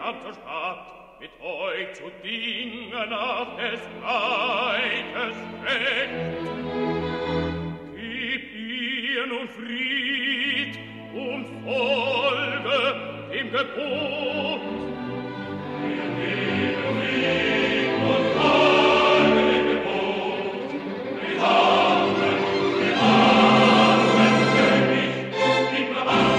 kam zur Stadt, mit euch zu Dingen auf des Reiches Recht. Gib ihr nun Fried und folge dem Gebot. Wir geben Fried und folge dem Gebot. Wir haben König im Gewand.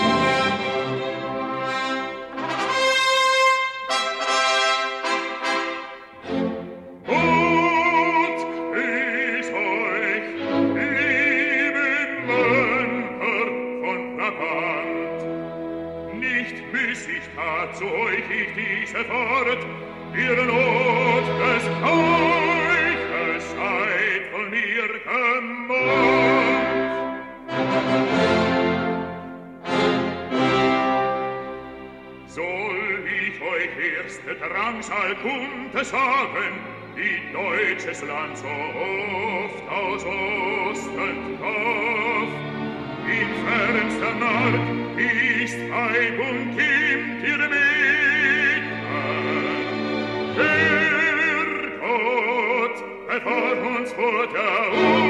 Zu euch ich diese Wort, ihre Not des Reiches seid von mir gemahnt. Soll ich euch erst der Drangsal Kunde sagen, die deutsches Land so oft aus Osten kauft, in fernster Mark ist Weib und Kind ihr Mädchen. Der Gott bewahr uns vor der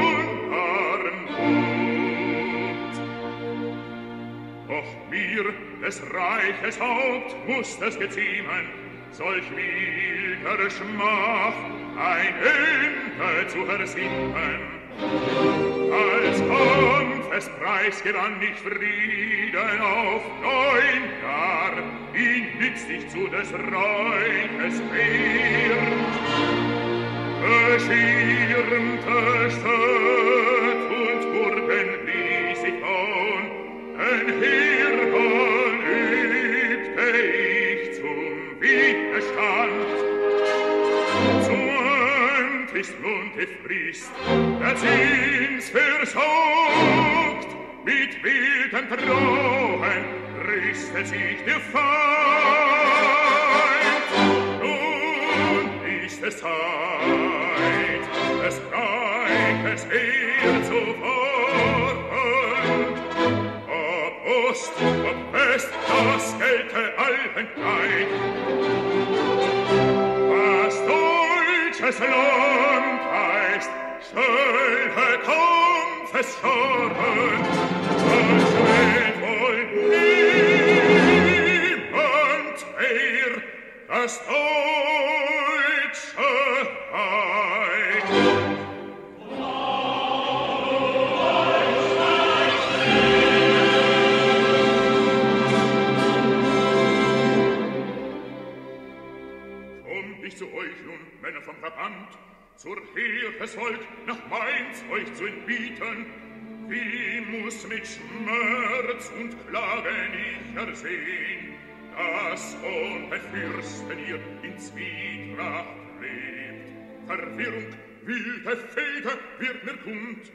Unarmut. Doch mir, des Reiches Haupt, muß es geziemen, solch wilder Schmach ein Ende zu versinnen. Als Kampfespreis gewann ich Frieden auf 9 Jahr, ihn nützt ich zu des Reiches Heer. Beschirmte Stadt und Burgen ließ ich bauen, ein Heerbahn übte ich zum Widerstand. Ist Mund gefriest, der Zins versaugt, mit wilden Drohen rüstet sich der Feind. Nun ist es Zeit, des Reiches Heer zu fahren. Ob Ost, ob West, das gelte allen gleich. Was deutsches Land heißt, schöne Kampfesscharen, das wählt wohl niemand mehr das deutsche Reich. Kommt nicht zu euch nun, Männer vom Verband, zur Heeresvolk nach Mainz euch zu entbieten, wie muß mit Schmerz und Klagen ich ersehn, dass ohne Fürsten ihr in Zwietracht lebt. Verwirrung, wilde Fehde wird mir kund.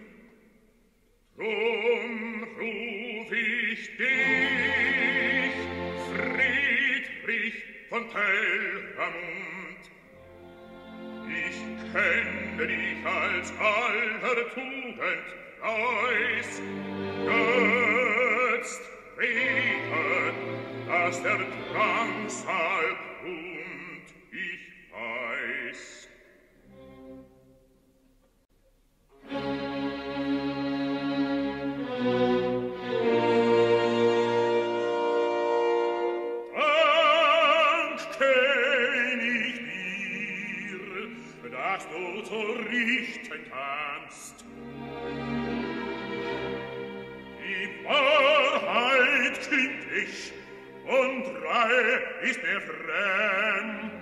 Drum ruf ich dich, Friedrich von Telramund. Ich kenne dich als aller Tugend Preis, jetzt rede, dass der Drangsal kommt, ich weiß. Dank kenn ich dir, dass du zu richten kannst. Die Wahrheit kind ich, und Reue ist mir fremd.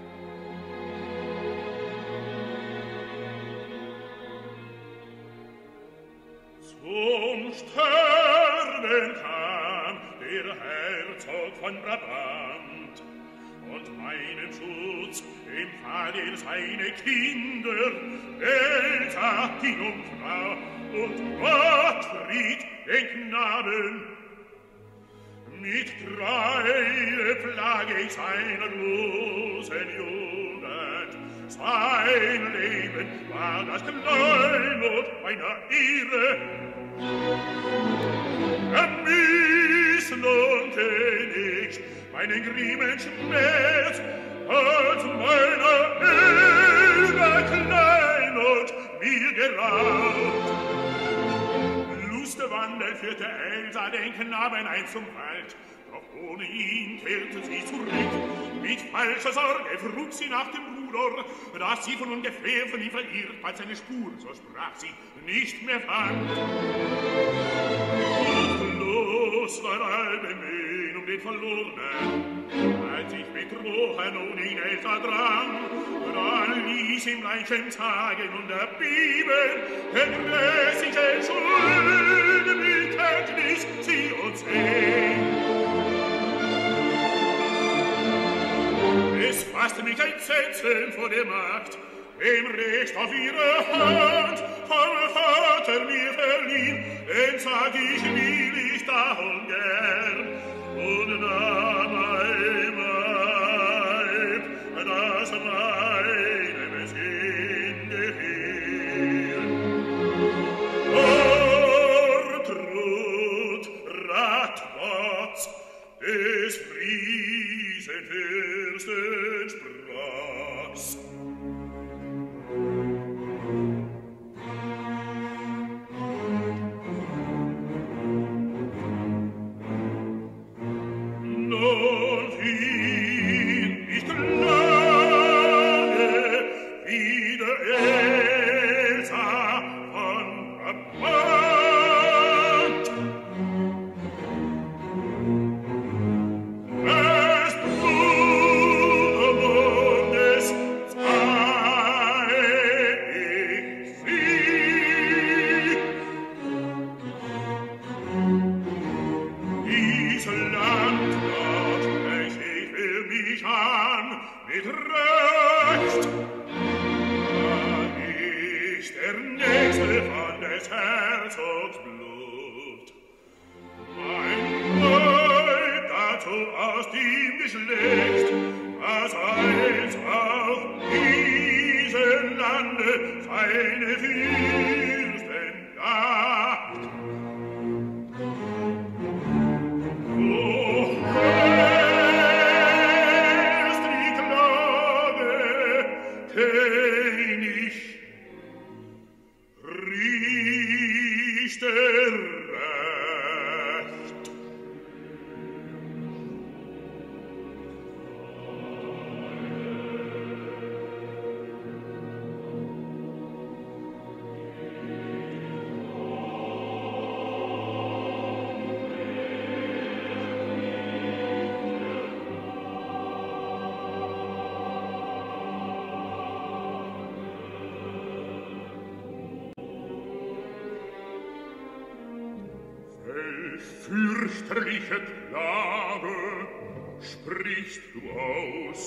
Zum Sterben kam der Herzog von Brabant, und meinen Schutz empfahl er seine Kinder, Elsa, die Jungfrau, und Gottfried, den Knaben. Mit Treue plage ich seiner losen Jugend. Sein Leben war das Kleinod meiner Ehre. Misslohnte nicht meinen Grimmen Schmerz, als meiner Elbe Kleinod mir geraubt. Lustewandel führte Elsa den Knaben ein zum Wald, doch ohne ihn kehrte sie zurück. Mit falscher Sorge frug sie nach dem Bruder, da sie von ungefähr von ihm verirrt, bald seine Spur, so sprach sie, nicht mehr fand. Und los war all Bemühen um den Verlorenen, als ich betrogen und in Elsa drang, dann ließ ihm Leichem sagen und erbieben, den grässliche Schuld mit Erkenntnis sie uns sehen. Es fasste mich ein Zetzeln vor der Magd, dem Recht auf ihre Hand vom Vater mir verliehen, den sag ich will ich darum gern, und nahm ein Weib, das meinem Sinn gefiel. Ortrud, Ratwatz, des Friesenfürsten sprach's. Nun fiel nicht lange wieder Elsa von Brabant. Es Brudermondes sah ich sie. Diese Landgott spreche ich für mich an, mit Recht. Da ist der Nächste von des Herzogs Blut. Mein Weib dazu aus dem Geschlecht, was als auch diesem Lande seine Fürsten jagt. Oh, erst die Klage kenn ich, Richter recht. Fürchterliche Klage sprichst du aus.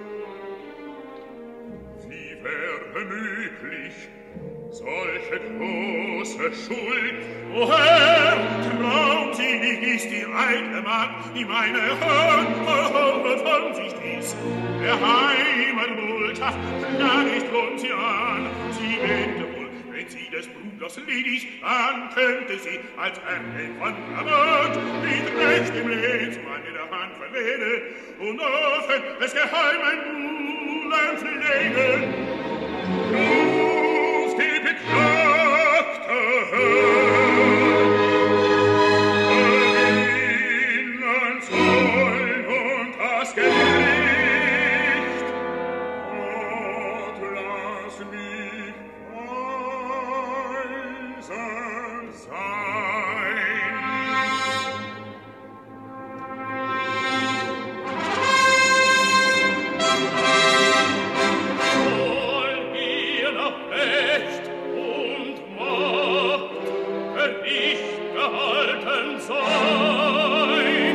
Wie wäre möglich solche große Schuld? O Herr, traumsinnig ist die eitle Magd, die meine Hand von sich stieß. Der Heimat Wohlschaft klagest rund sie an, sie wende wohl, wenn sie des Bruders ledig, dann könnte sie als Herrin von Brabant mit Recht im Lehnsmann in der Hand verwählen und offen des geheimen Buhlen pflegen. Ruf die beklagte erinnern sollen und das Gericht. Gott, lass mich weisen sein. Soll mir noch Recht und Macht Gericht gehalten sein?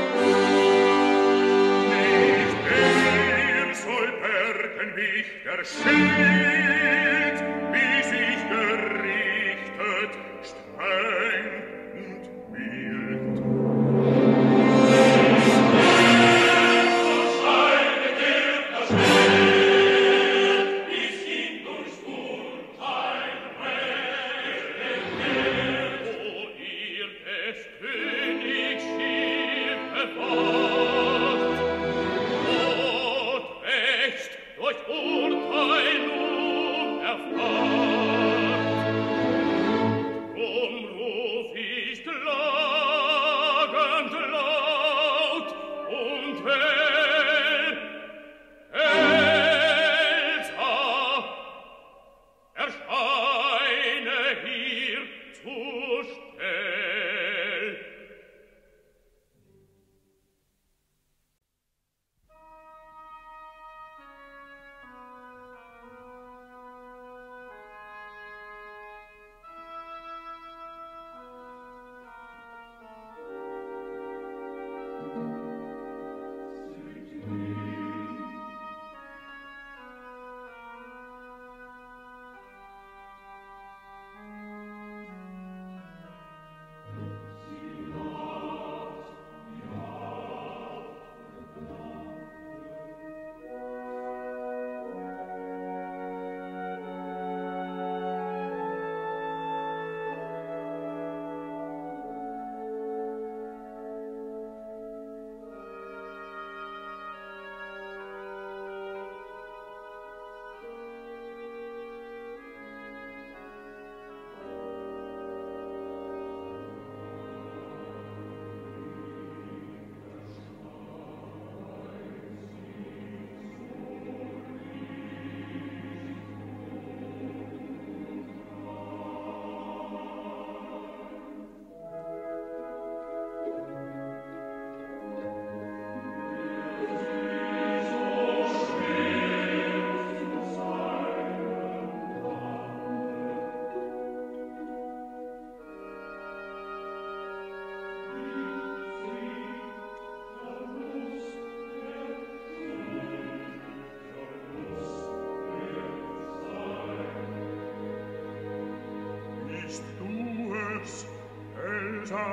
Nicht mehr soll bergen mich der Schild, bis ich gerichtet, streng und mild. Verscheidet das Schild, bis ihn durchs Urteil recht. O ihr des Königs Schild bewahrt,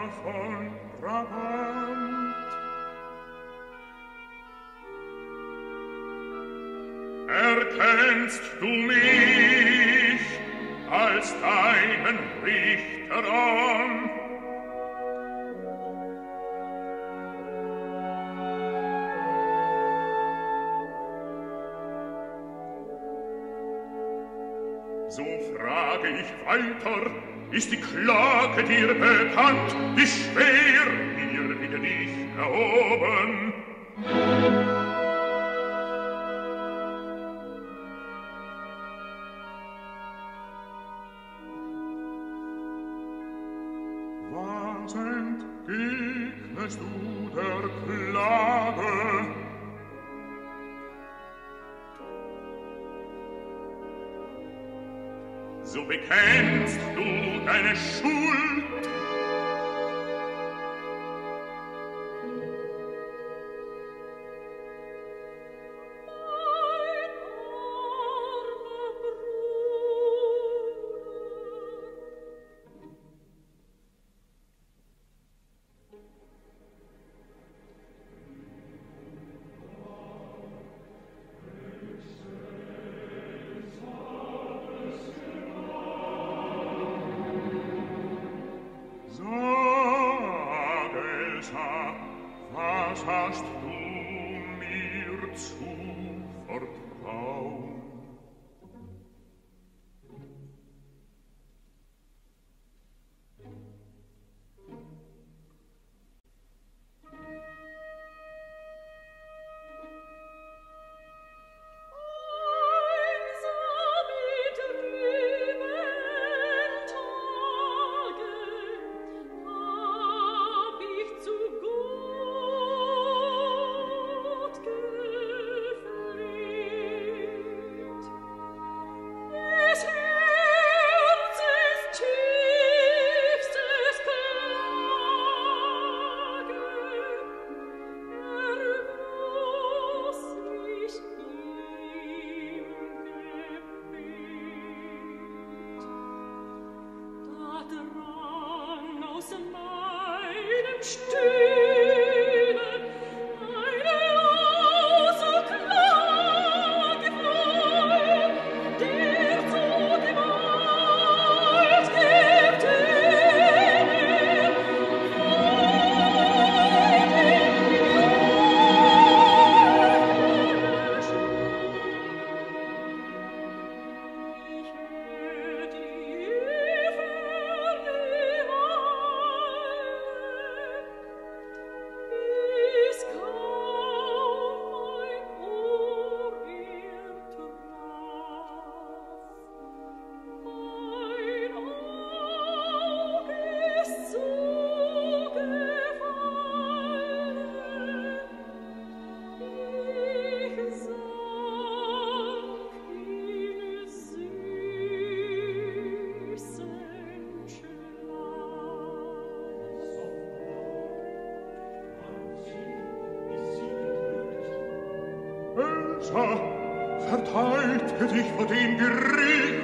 von Brabant. Erkennst du mich als deinen Richter an? So frage ich weiter, ist die Klage dir bekannt, wie schwer wir gegen dich erhoben? Was entgegnest du der Klage? So bekennst du deine Schuld. Was hast du mir zu vertrauen? Elsa, verteidige dich vor dem Gericht.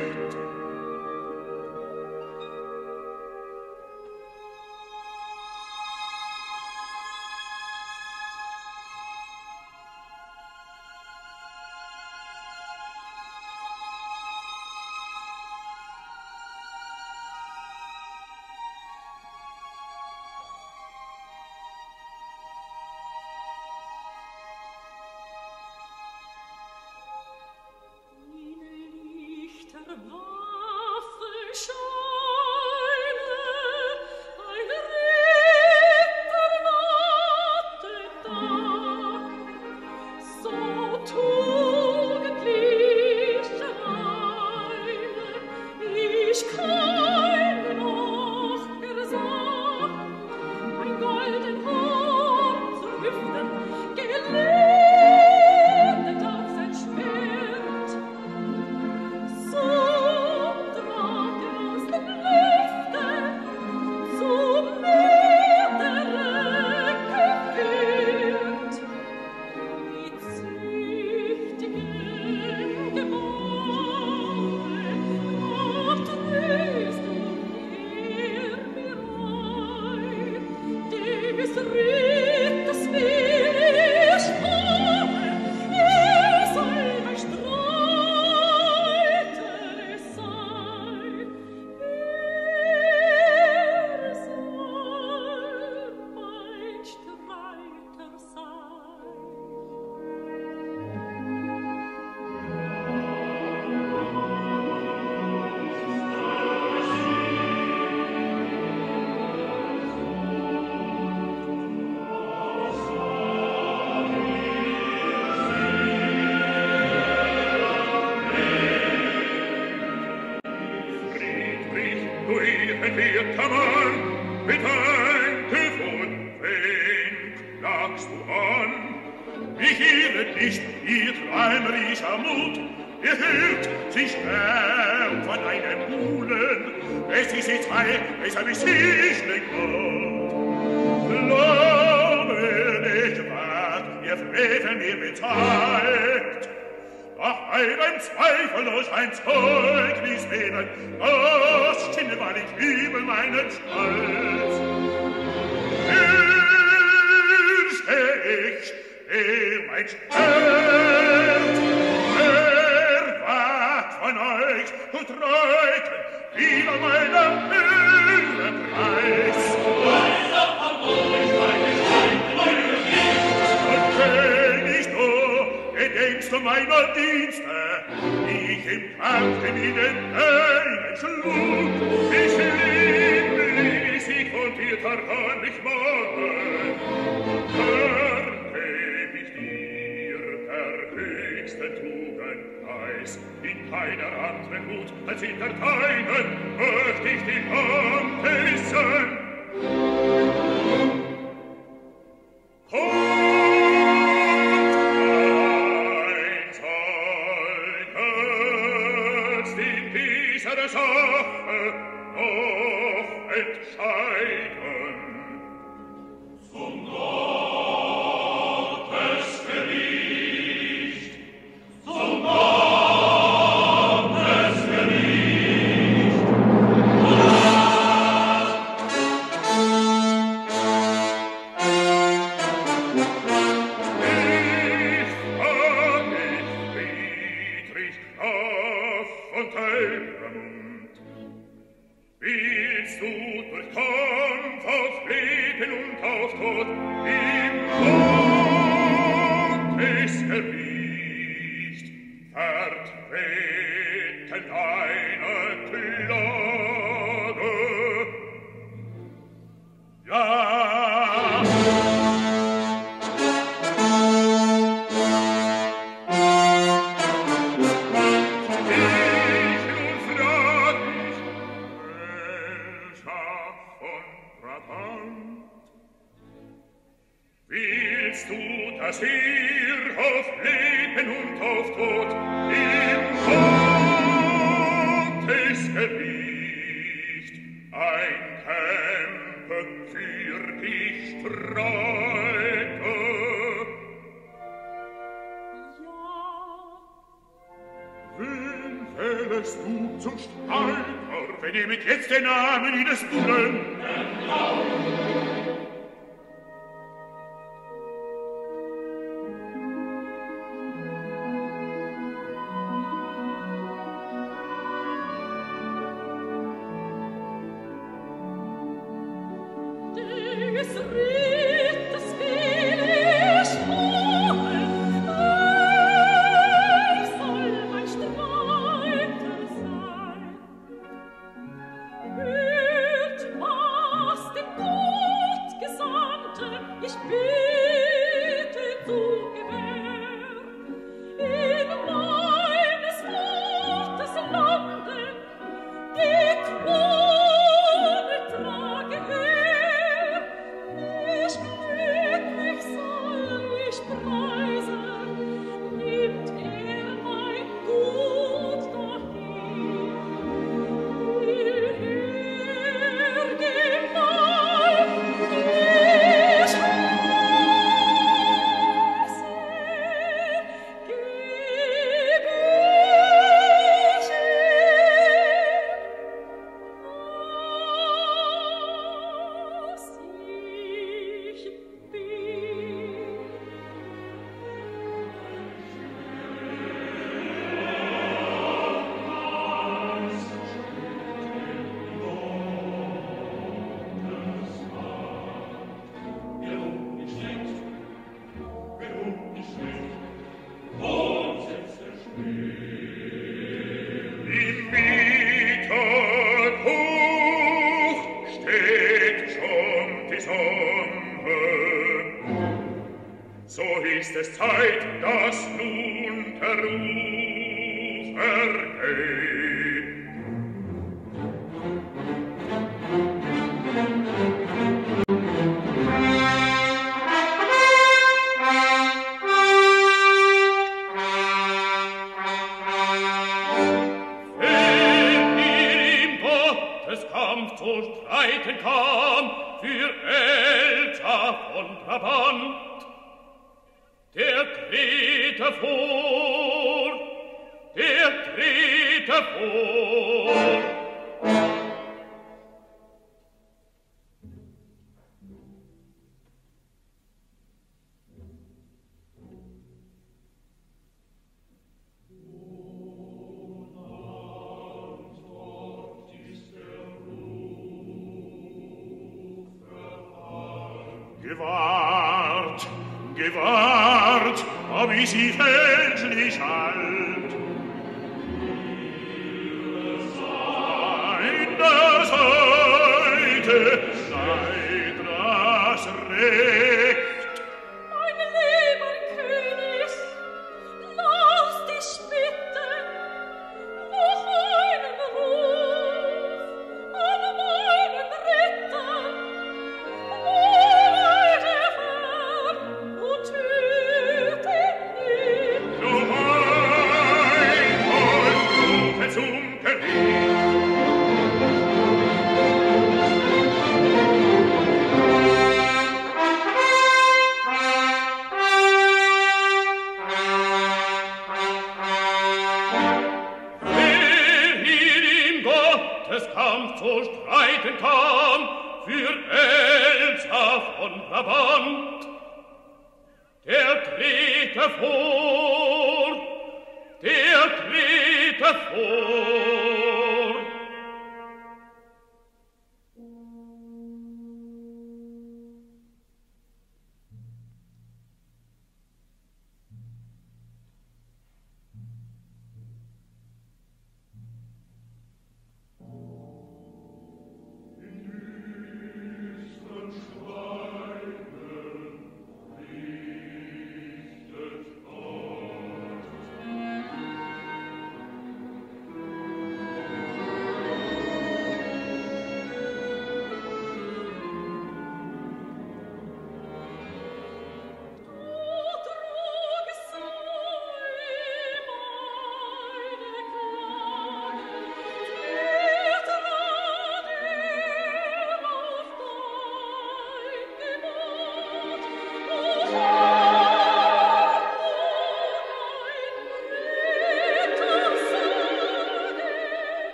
Wird was dem komme. So ist es Zeit, dass nun der Ruf ergeht. Wer hier im Gotteskampf zu streiten kam, für Elsa von Brabant, der trete vor, der trete vor. Gewahrt, gewahrt, ob ich sie fälschlich halt. An der Seite seid das Recht. Mein lieber König, lass dich bitten, noch einen Ruf an meinen Ritter. Kampf zu streiten kam für Elsa von Brabant, der trete vor, der trete vor.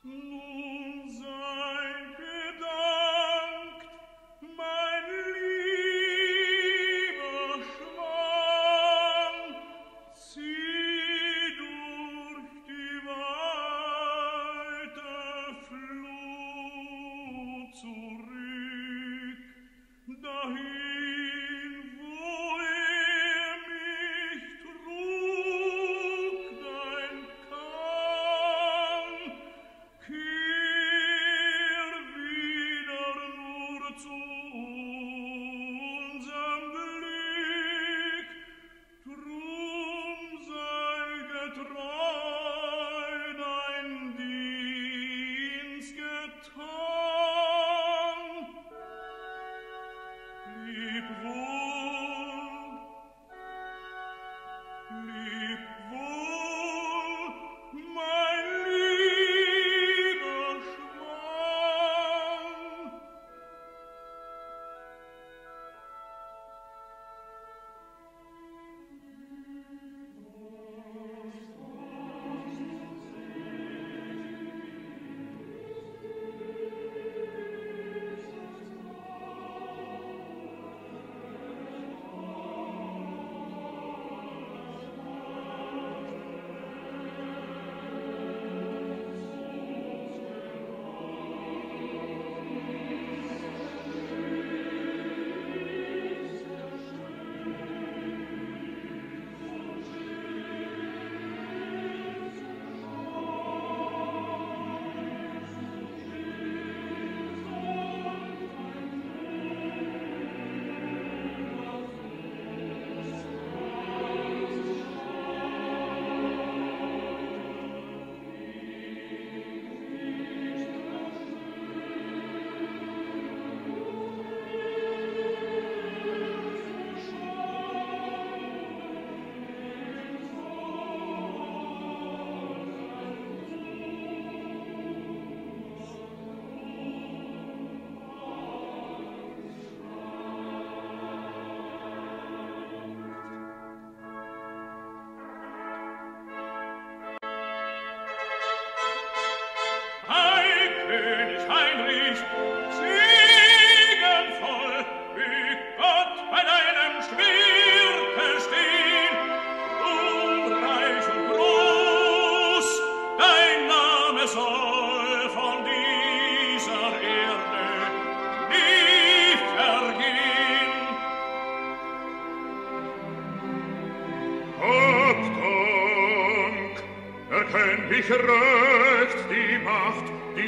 mich röcht die Macht,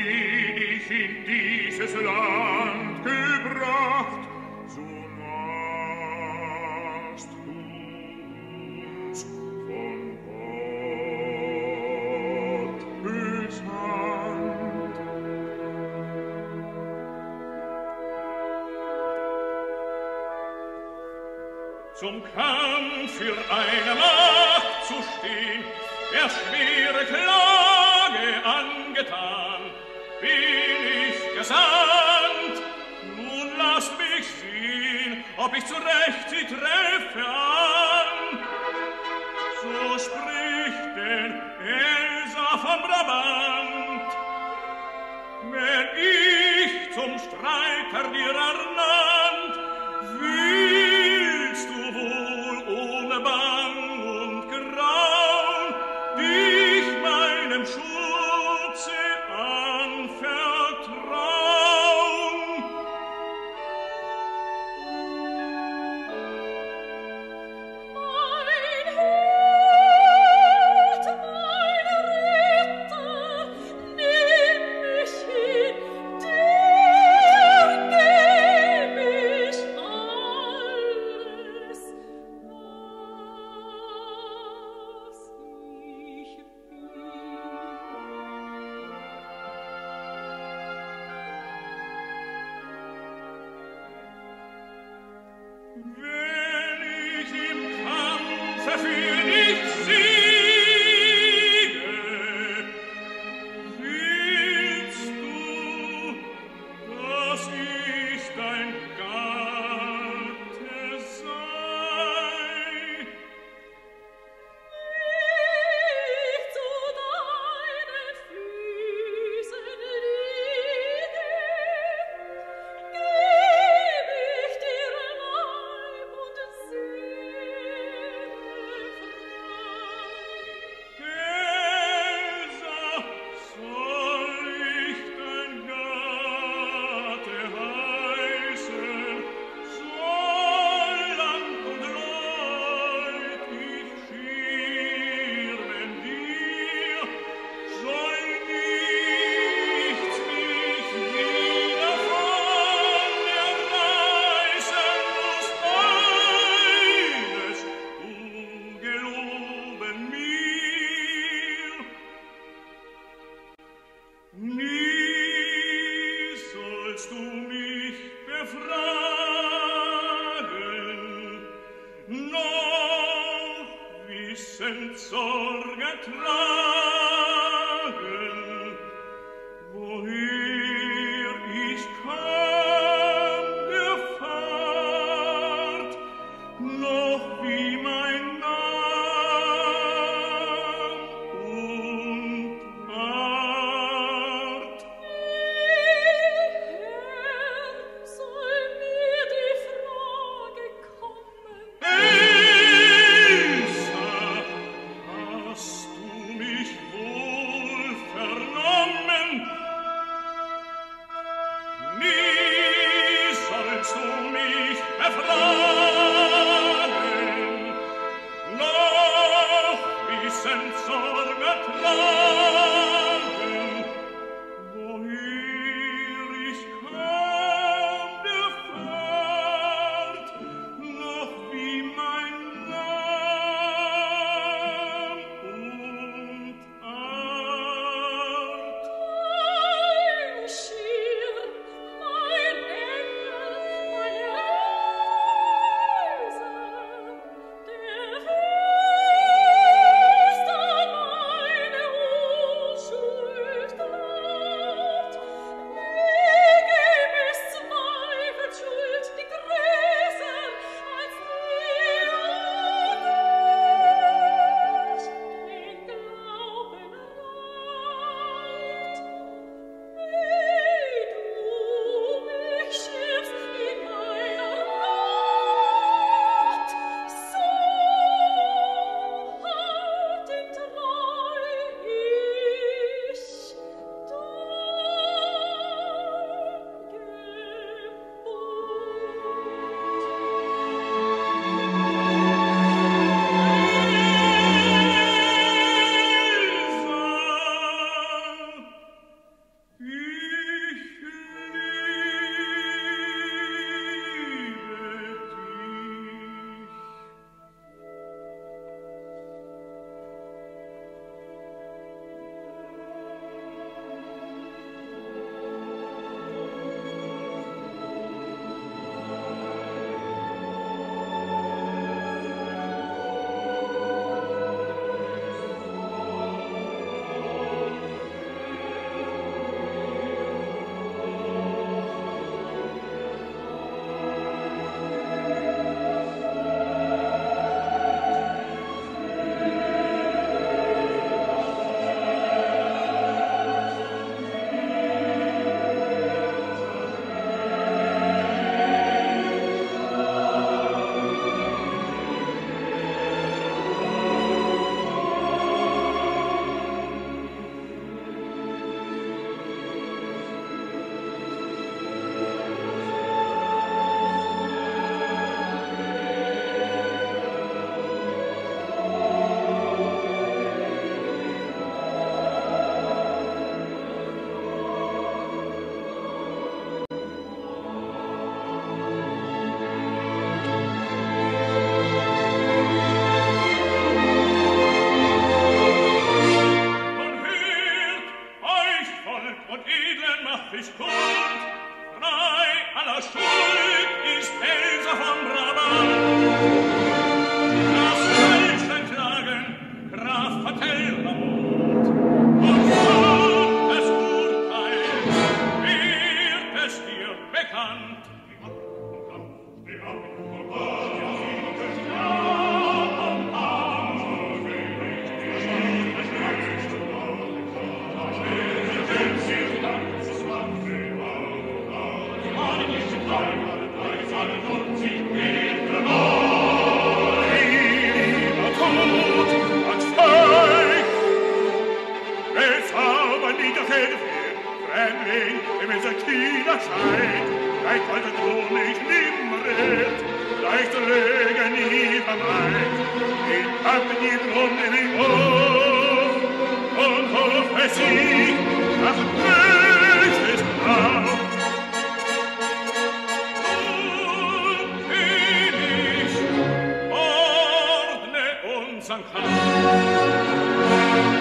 die ich in dieses Land gebracht. So machst du's von Gottes Hand. Zum Kampf für eine Macht zu stehen, der schwere Klage angetan, bin ich gesandt. Nun lasst mich sehen, ob ich zurecht sie treffe an. So spricht denn Elsa von Brabant: Wenn ich zum Streiter dir ernannt, willst du wohl ohne Bang und Grauen dich meinem Schutze anvertrauen? Mein Held, mein Retter, nimm mich hin, dir geb ich all sollst du mich befragen, noch wissend Sorge tragen, woher ich kam der Fahrt, noch wie mein Name und Art. Herr, soll mir die Frage kommen? Elsa, hast du mich wohl vernommen? Nie sollst du mich befragen, noch wissend Sorge tragen, woher ich kam der Fahrt, noch wie mein Name und Art. Mein Schirm, mein Engel, meine Reise, der Fürst an meine Unschuld glaubt, lege ihm es Zweifel Schuld, die größer als dir und den Glauben raubt. Wie du mich schiffst in meiner Nacht, so hart in Treu ich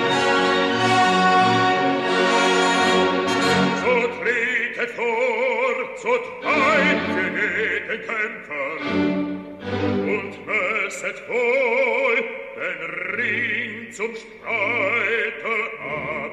So tretet vor so treibt ihr jeden Kämpfer und messet wohl den Ring zum Streite ab.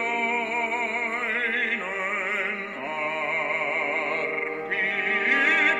Reinen Arm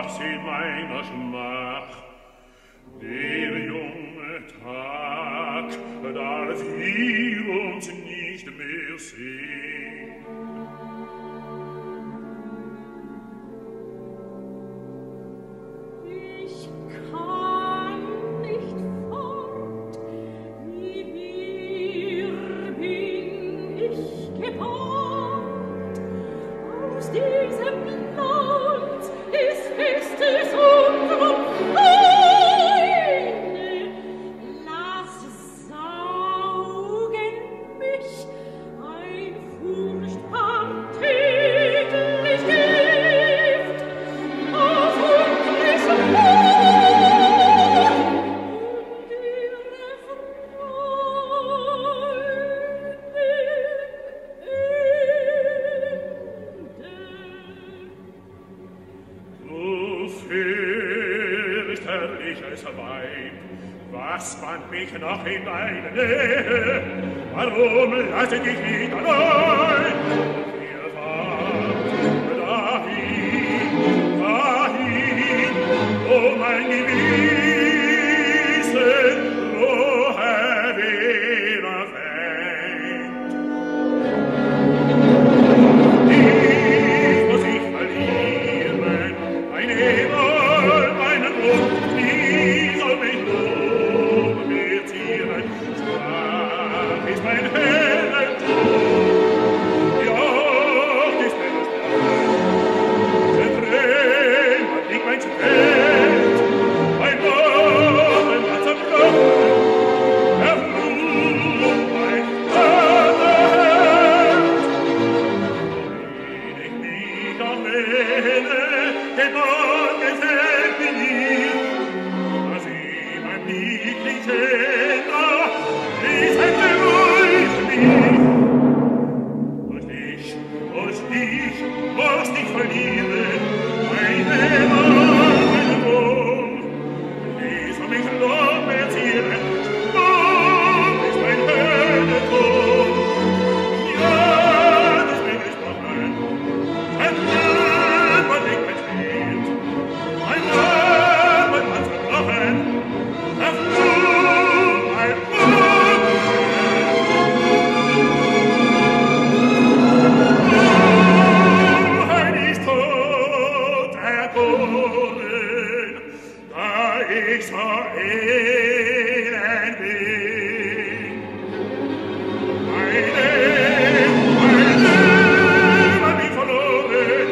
was in meiner Schmach. Der junge Tag, da wir uns nicht mehr sehen. Ich kann nicht fort, wie bin ich gebannt aus diesem Land des Festes unserer Freunde. Lass saugen mich ein furchtbar täglich Gift aus unserem Land und ihre Freunde. Du fürchterliches Weib, was fand mich noch in deiner Nähe? Warum lasse dich nicht allein? Wir fahren dahin, wo mein Gewissen Ruhe wieder fängt. Ich muss ich verlieren, mein Himmel, meinen Mund, wie soll mich nur beziehen? Schwach ist mein Herr, ja, ist mir das Blut. Zertrennt liegt mein Schwert, mein Waffen, was am Knochen, der Fluch, mein Vaterherd. Wenn ich mich erwähne, den Mann gefällt mir nie, dass ihm ein niedlicher ist ein Beruhig mich. Und ich muss dich verlieren, meine Mann, meine Wohl. Die soll mich noch erzielen, Schwach ist mein Höhlentor. Ja, das bin ich gesprochen, ein Mann liegt mein Schwert, ein Mann hat zerbrochen, der Fluch, ein Ein ist tot erkoren, da ich so elend bin. Meine hab ich verloren,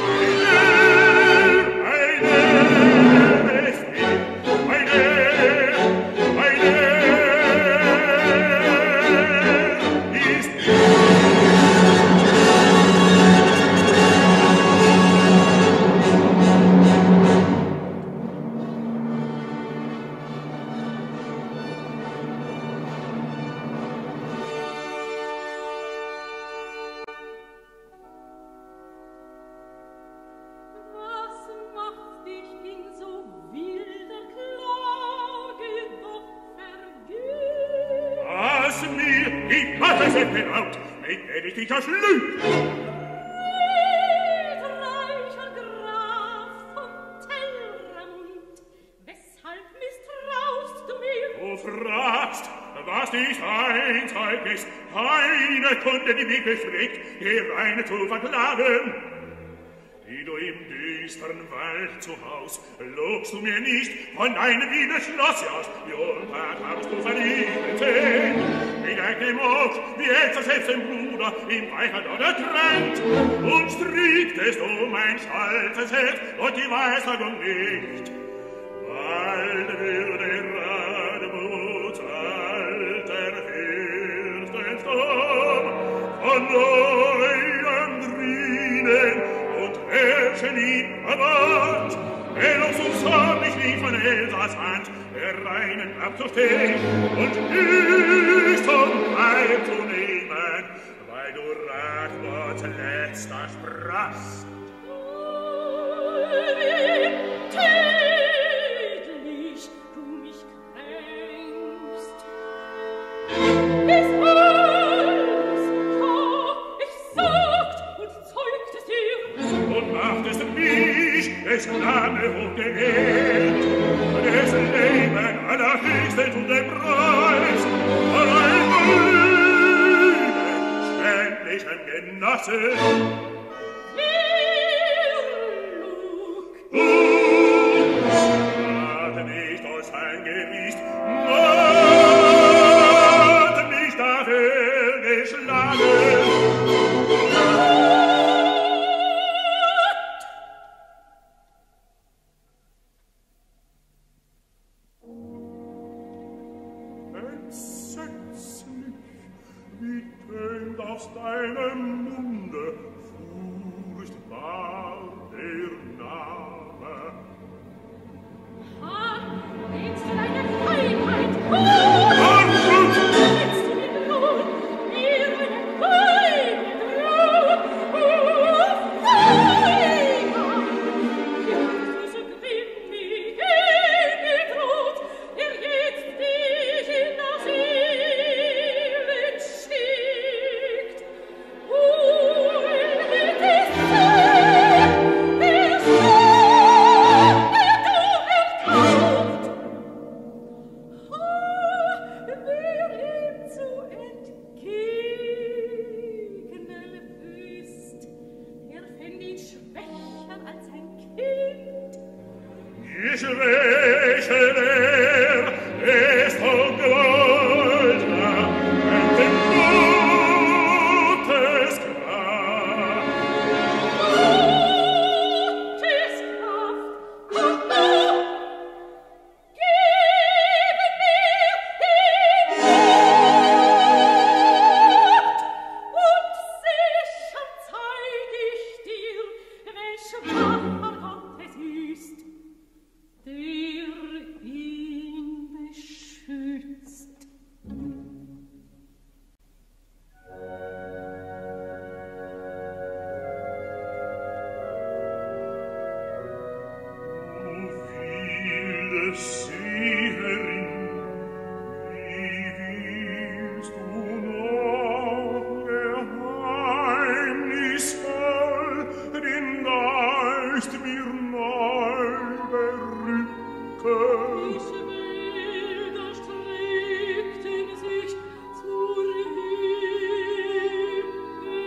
meine ist nicht, meine ist nicht. Was macht dich in so wilder Klage doch vergehen? Was mir die Matte sind beraut, mit der ich dich erschlug. Reicher Graf von Telramund, weshalb misstraust du mir? Du fragst, was dies ein Zeugnis, eine Kunde, die mich befragt, die Reine zu verklagen. Die du im düstern Wald zu Haus, lobst du mir nicht von deinem Wiener Schloss aus. Jungfahrt habst du verlieben sehen. Ich denke dem Ochs, wie jetzt selbst ein Bruder im Weicher dort ertränkt. Und striektest du mein stolzes Herz und die Weissagung nicht. Bald würde Rademuts alter Fürstensturm von neuem drinnen und herrschen ihn erwartet. Elos und zornig lief von Elsass Hand, der Reinen abzustehen und nicht zum Weib zu nehmen, weil du Rachmuts letzter sprachst. Wie täglich du mich kränkst. Bis alles, ja, ich sagt und zeugt es dir. Und machtest mich es lange hoch geehrt, dessen Leben allerhöchste tut der Preis, allein Brüder, schändlichen Genossen. Warte nicht aus ein Gewicht, warte nicht dafür geschlagen. Entsetzlich, wie tönt aus deinem Munde furchtbar der Name. Ha, nennst du deine Feigheit? Nennst du den Lohn, mir eine Feigheit? Feigheit! Wie hast du so grimmig gedroht, der jetzt dich in das Elend schickt? Unwillig ist der Sohn, der du erkauft. Wer ihm zu entgegnen wüsst, der fänd ihn schwächer als ein Kind. Je schwächer ist von Gewalt, und dem Gotteskraft. Gotteskraft, gebe mir die Macht, und sicher zeig ich dir, welch schwacher Gott es ist, der ihn beschützt. Wilde Seherin, wie willst du noch geheimnisvoll den Geist mir neu berücken? Ich will, da streckten sich zur Himmel.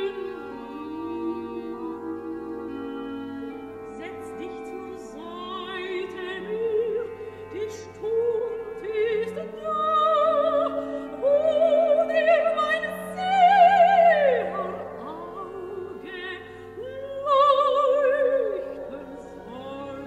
Setz dich zur Seite mir, die Stund ist da, wo dir mein Seherauge leuchten soll.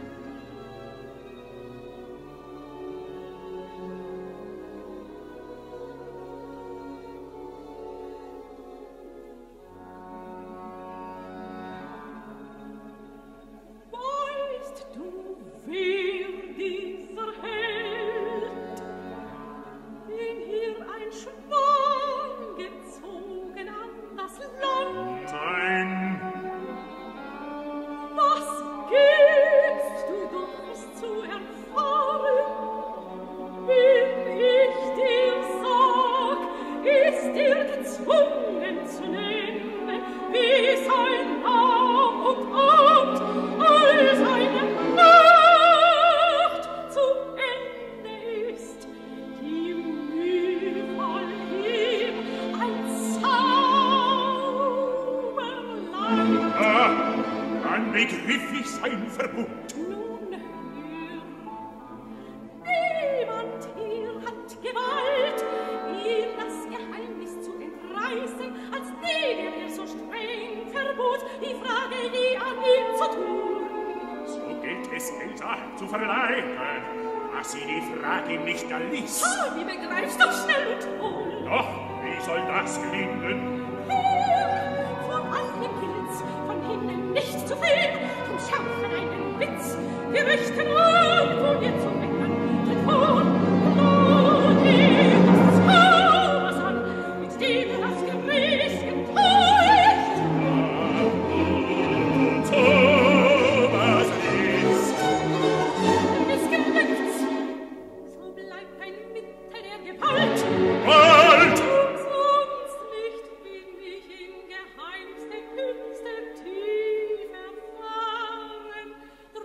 Weißt du, wer dieser Held, den hier ein Schwan gezogen an das Land? Nein, Was gibst du doch es zu erfahren? Wenn ich dir sag, ist er gezwungen zu nennen, wie sein Name und Amt, all seine Macht zu Ende ist. Die Mühe voll ihm ein Zauberlein. dann begriff ich sein Verbund. Nun hör, niemand hier hat Gewalt, ihm das Geheimnis zu entreißen, als die, der mir so streng verbot, die Frage nie an ihn zu tun. So gilt es, Elsa, zu verleiten, dass sie die Frage ihm nicht erließ. Wie begreifst du schnell und wohl? Doch, wie soll das gelingen? Hier, vor allem gilt's, von hinnen nicht zu viel, drum schärfen einen Witz, wir richten an, wo wir zu meckern, tritt vor, und dir das Zaubers an, mit dem das Gericht enttäuscht. Thomas ist. Des Gerüchts, so bleibt ein Mittel der Gewalt. Halt! Sonst nicht bin ich in geheimste Künste tief erfahren,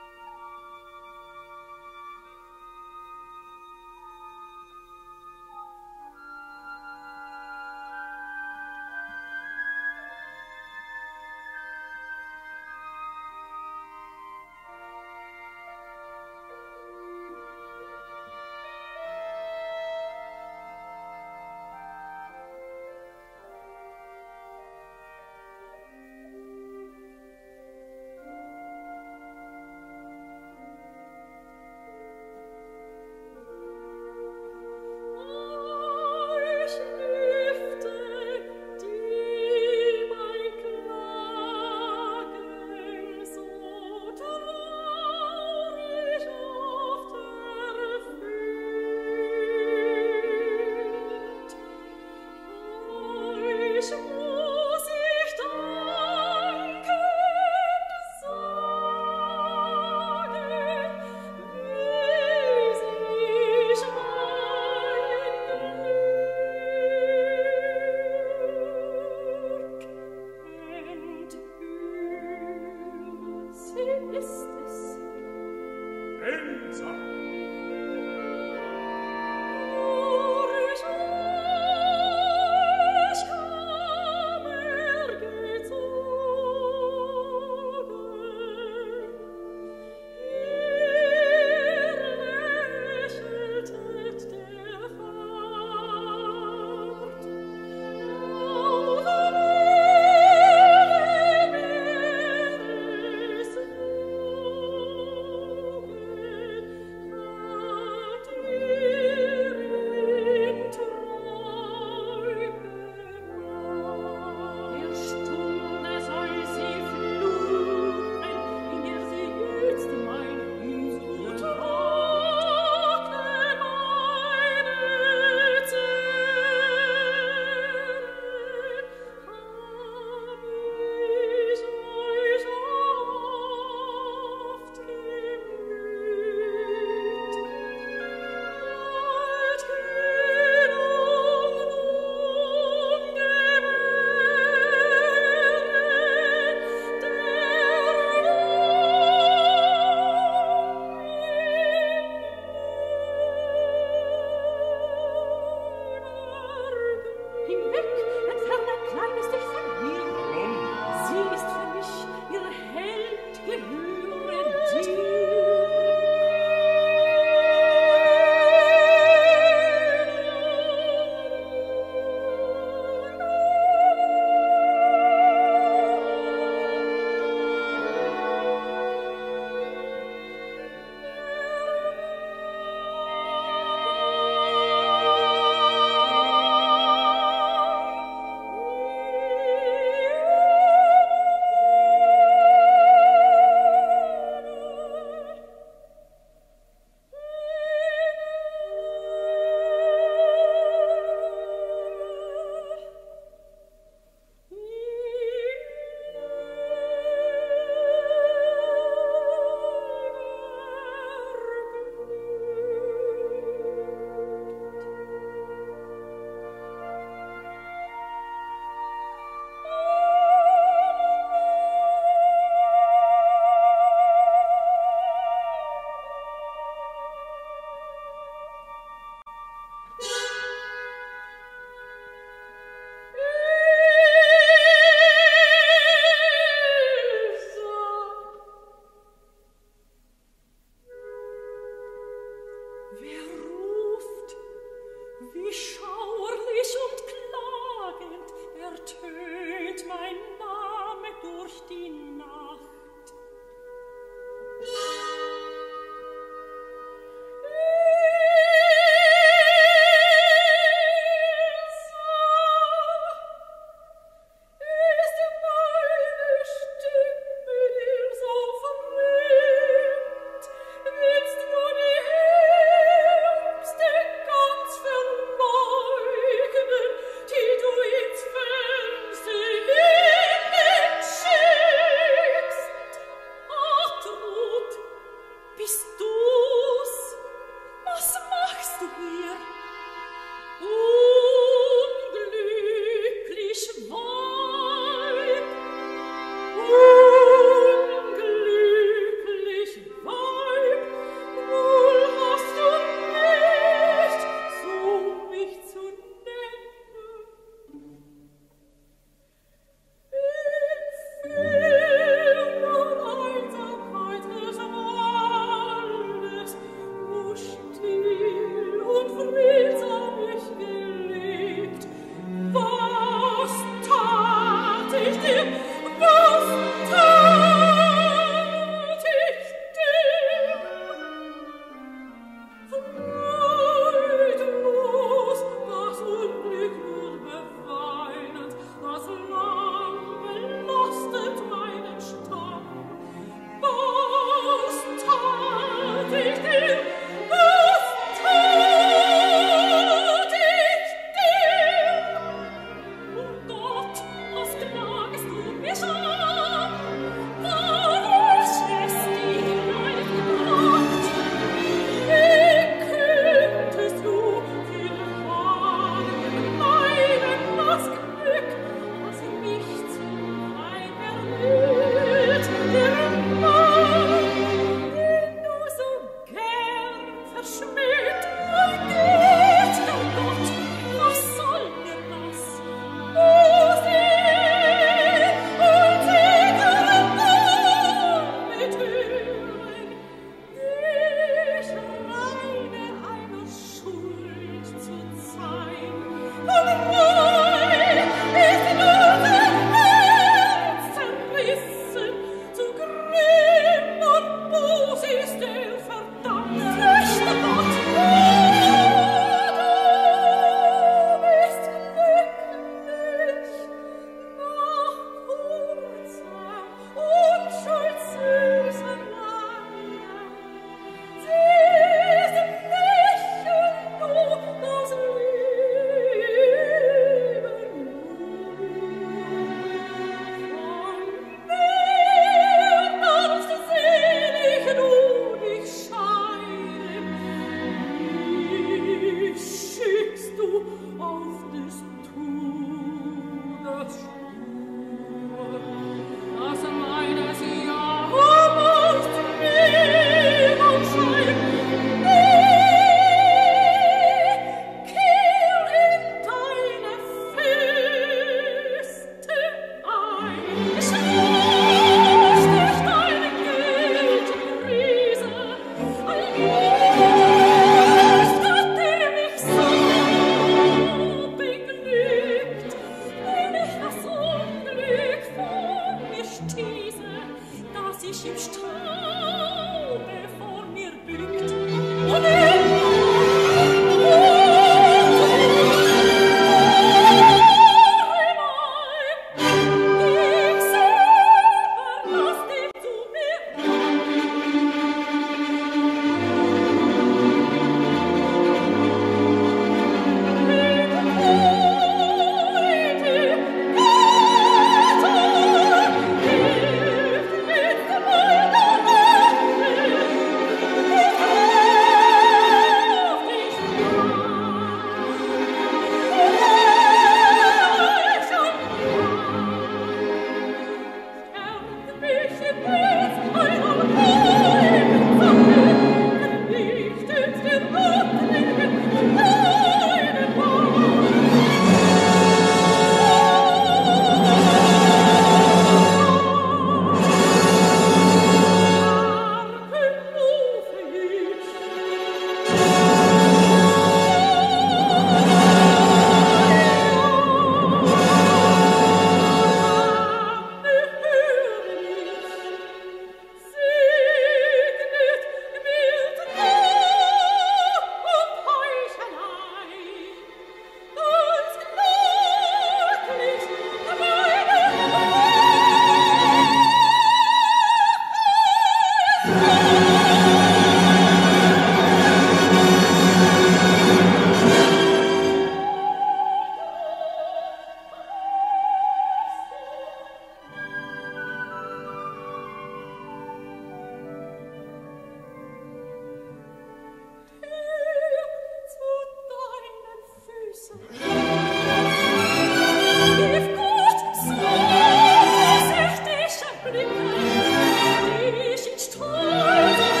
Blick, die ich in Streit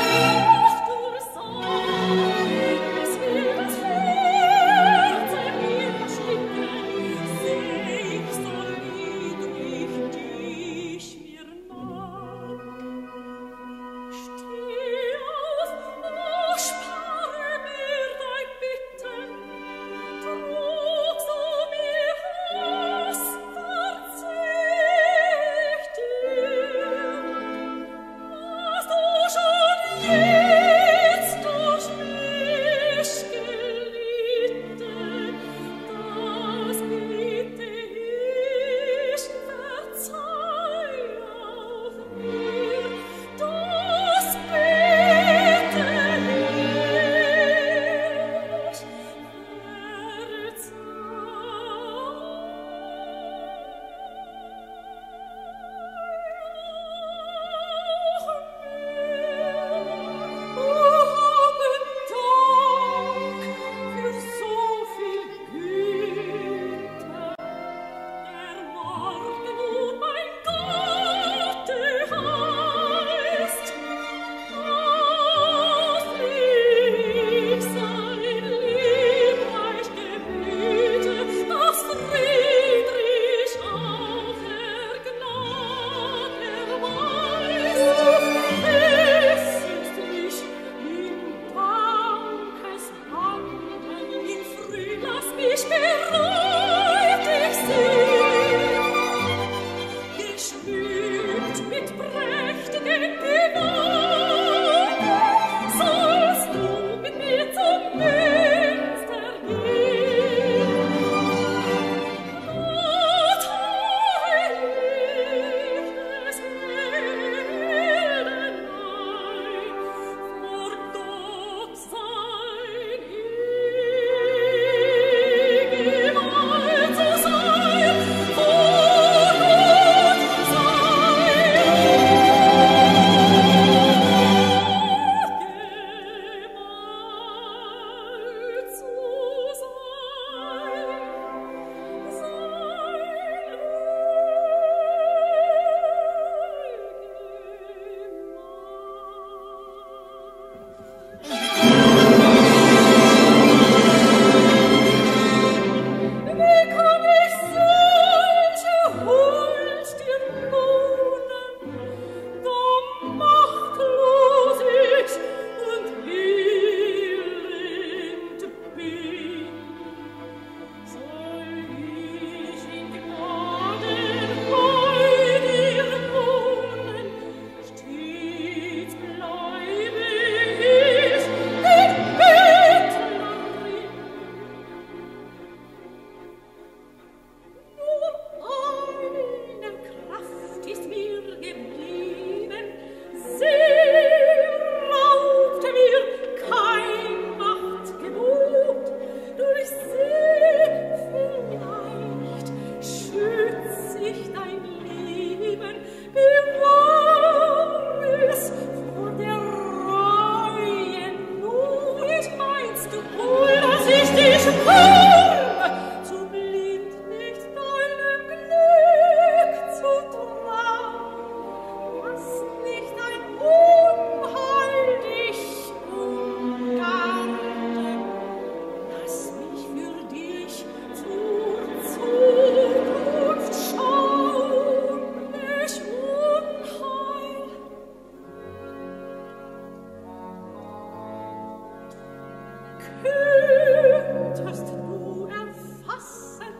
könntest du erfassen,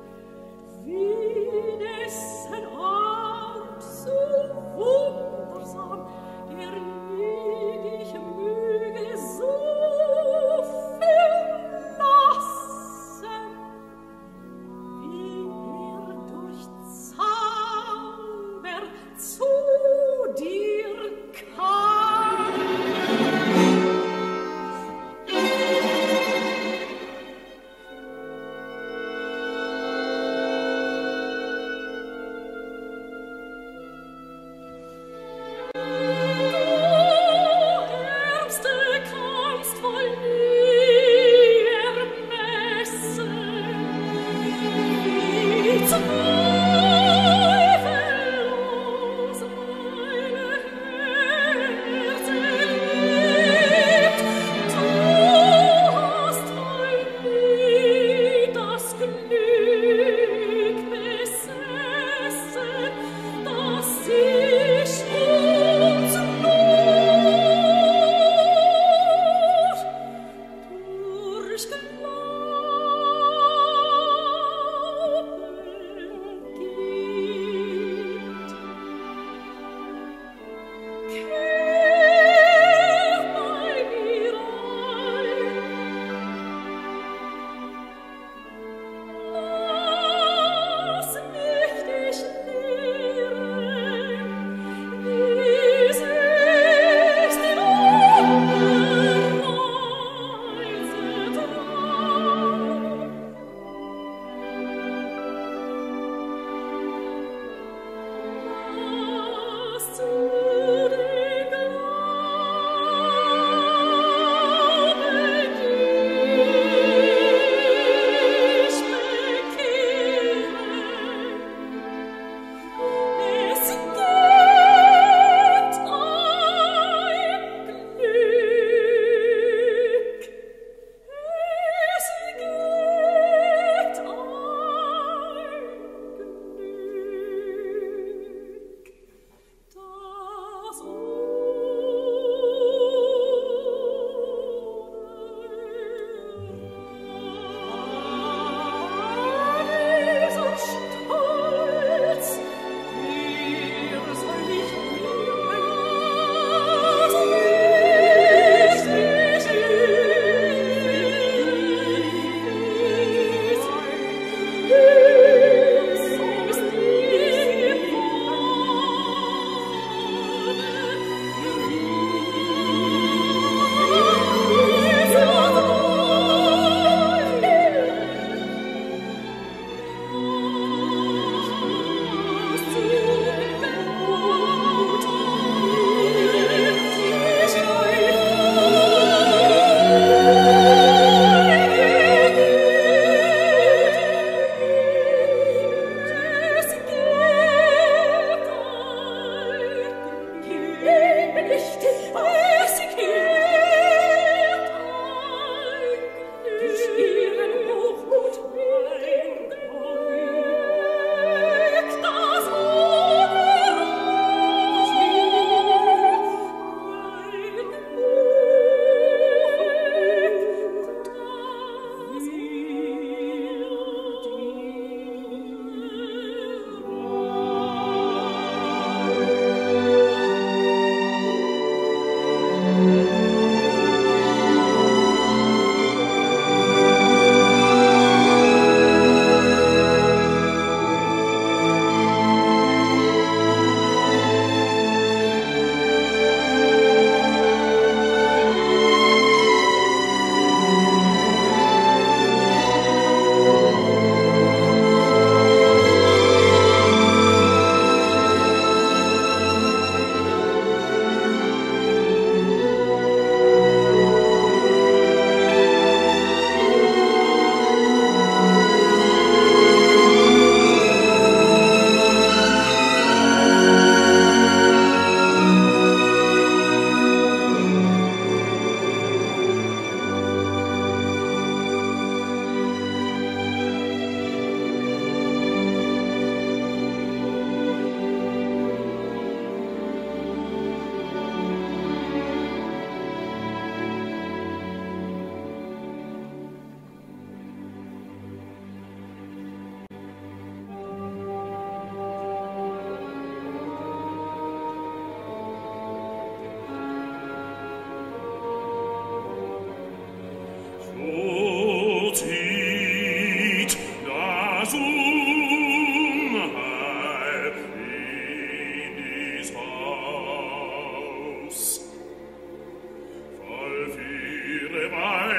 wie dessen Art so wundersam der nie dich möge so verlassen, wie durch Zauber zu dir kam.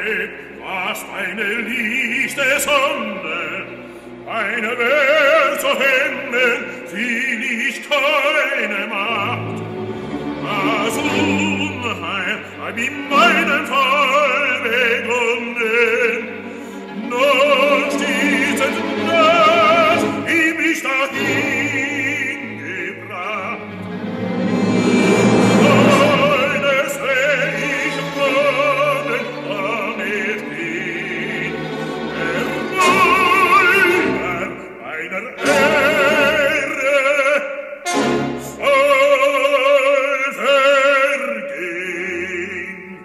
Weib, was deine liebste Sonne, eine Welt zu finden, fiel ich keine Macht. Das Unheil hab in meinem Fall begonnen, nun stieß es das in mich dahin gebracht. Eines seh ich wohnen, damit bin Räuber einer Ehre soll vergehen.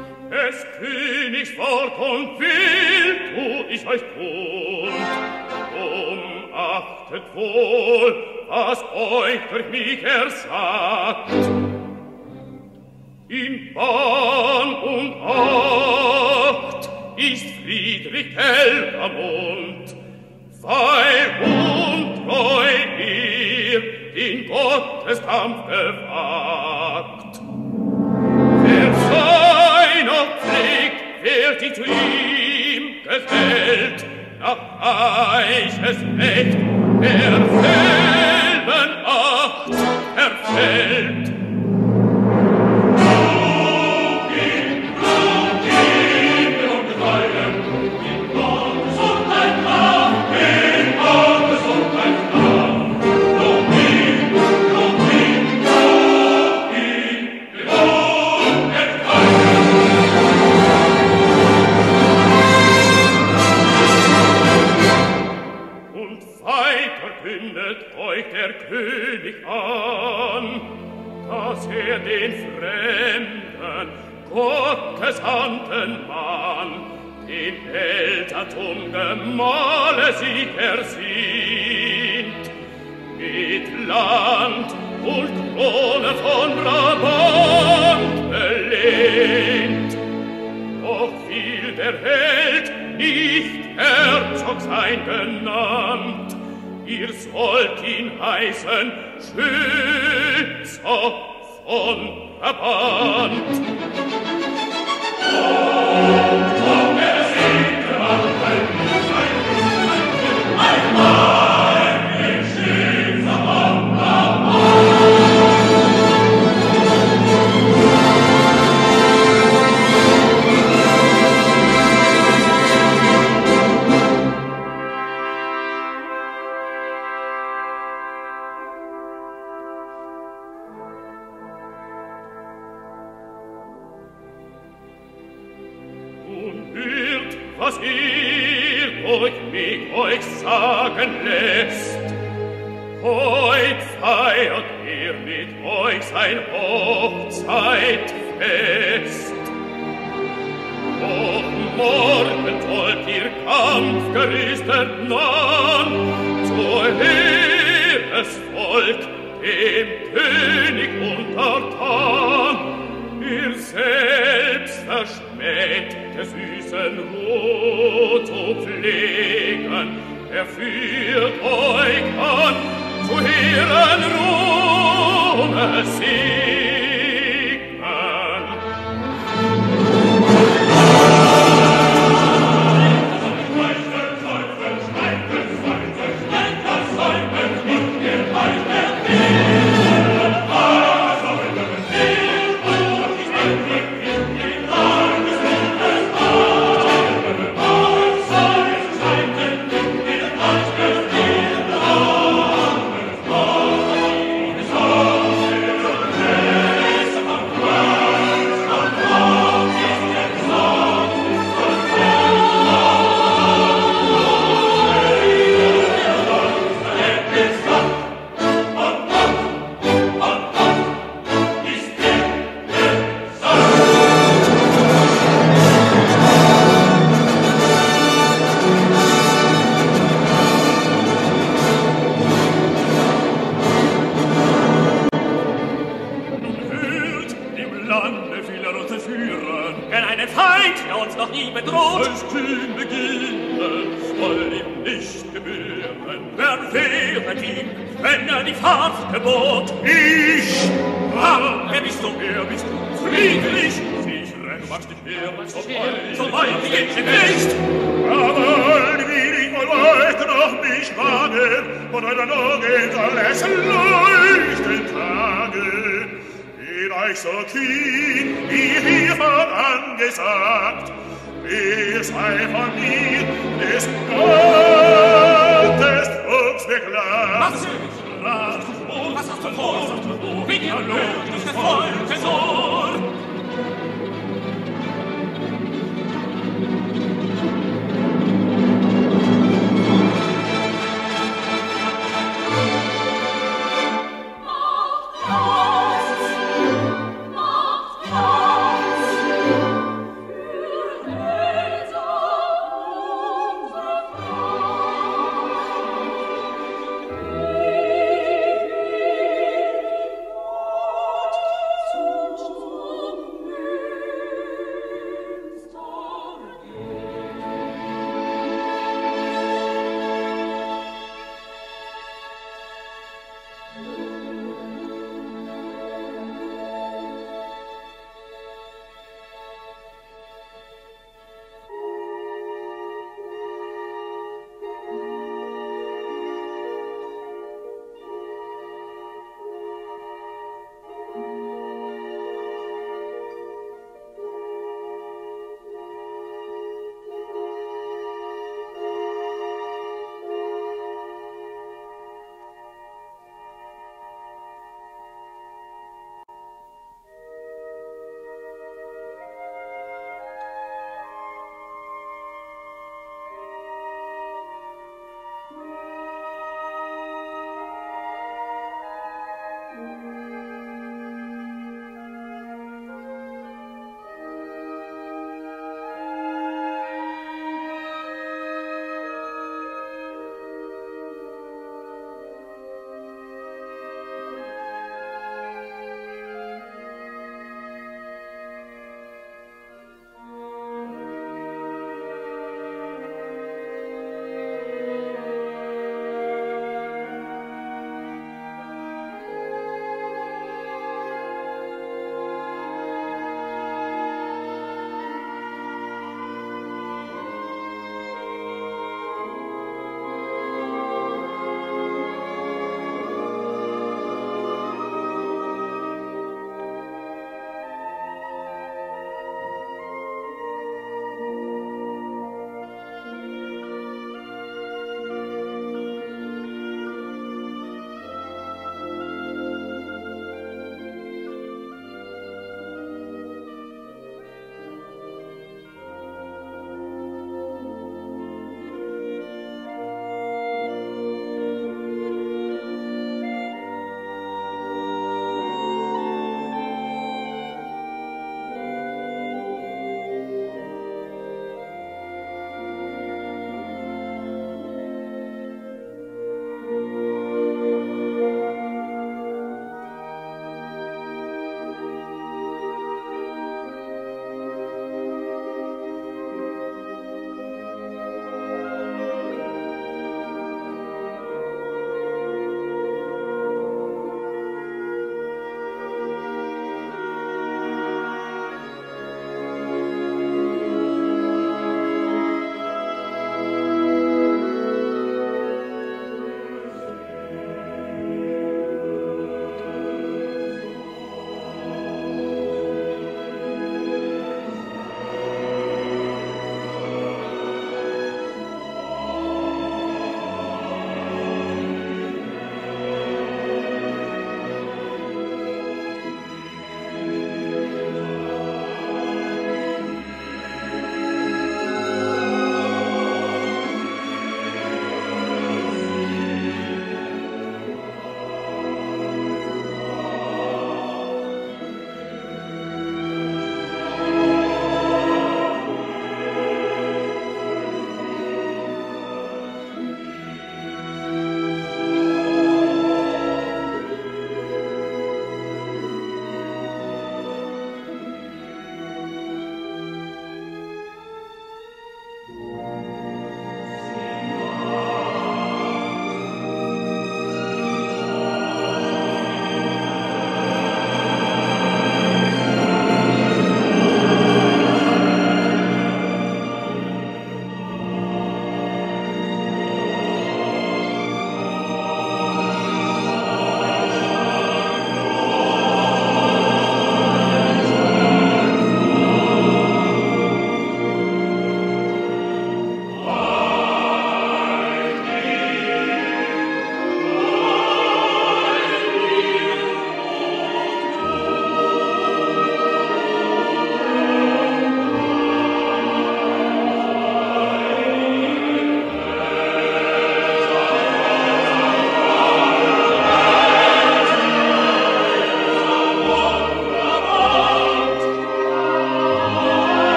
Königs Wort und will, tu ich euch tun. drum achtet wohl, was euch durch mich ersagt. In Bahn und Acht ist Friedrich Helgamund, weil untreu ihr den Gotteskampf gewagt. Wer seiner Pflicht, wer die zu ihm gefällt, nach Eiches Recht, derselben Acht erfällt. Der König an, dass den fremden, gottesandten Mann, den Eltertum Gemahle sich ersehnt, mit Land und Krone von Brabant belehnt. Doch will der Held nicht Herzog sein genannt, ihr sollt ihn heißen Schützer von Brabant. Und er siegte ein Mann, den Schützer von Brabant. Was ihr durch mich euch sagen lässt. Heut feiert er mit euch sein Hochzeitfest. Doch morgen sollt ihr kampfgerüstet nahen zur Heeresvolk, dem König untertan. Ihr selbst verschmäht der süßen Ruhe zu pflegen, er führt euch an zu Ehren, Ruhme segnen.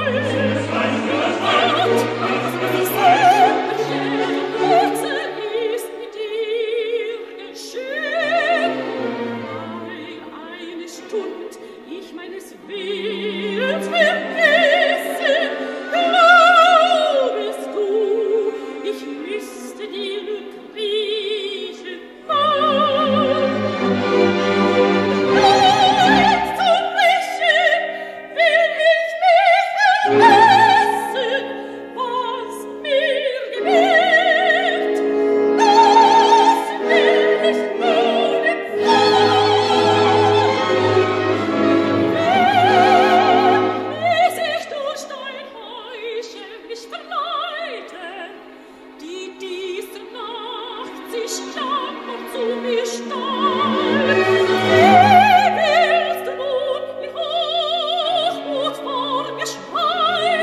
Wie willst du nun, wie hoch und vor mir schweigen?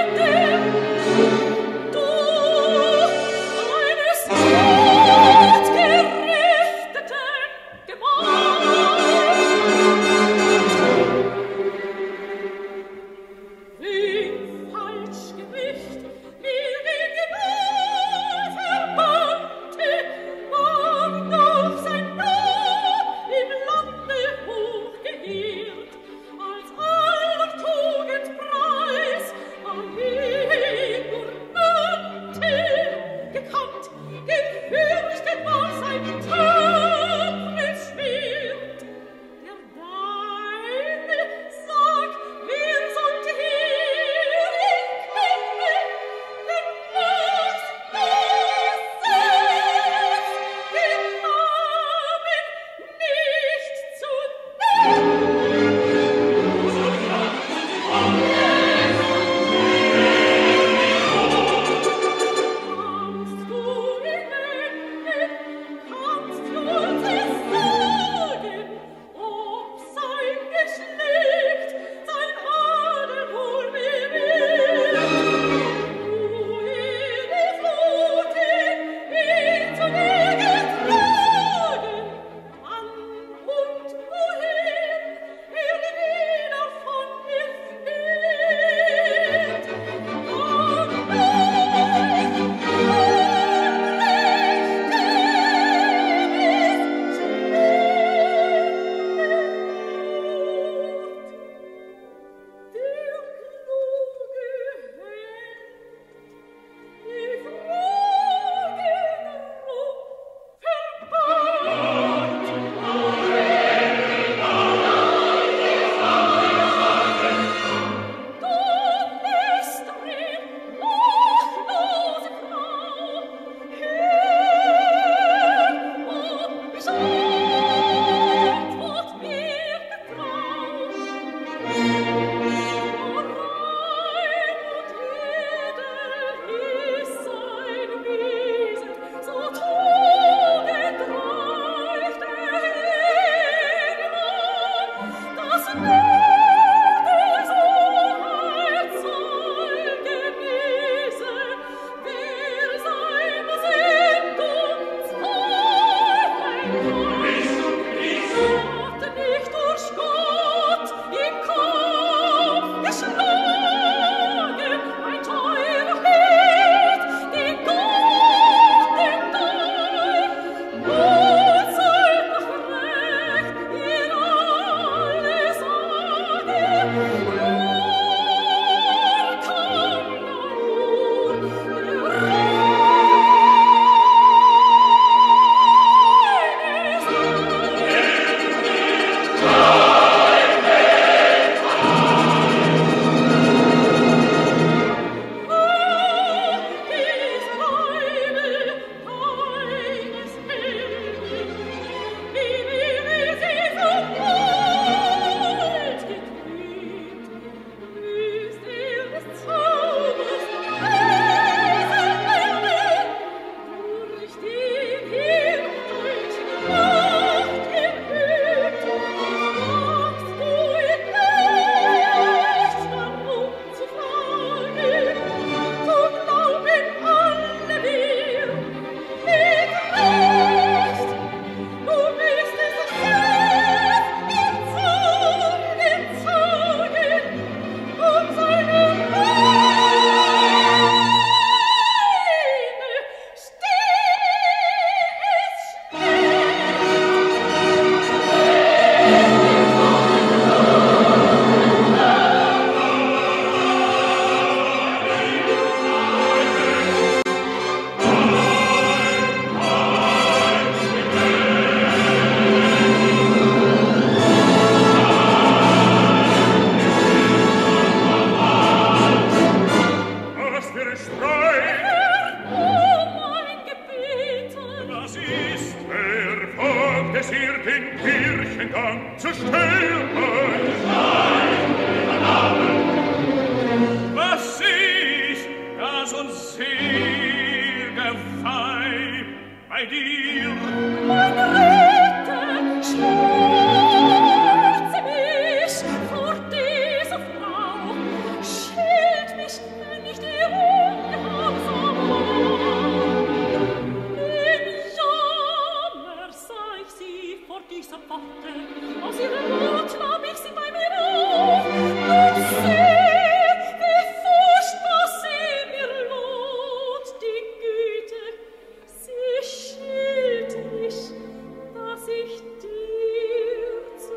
bei dir. Mein Retter, schütze mich vor dieser Frau, schild mich, wenn ich dir ungehorsam war. Im Jammer sah ich sie vor dieser Pforte, aus ihrem Not nahm ich sie bei mir auf, und seh, wie furchtbar sie mir lohnt, die Güte. Sie schilt mich, dass ich dir zu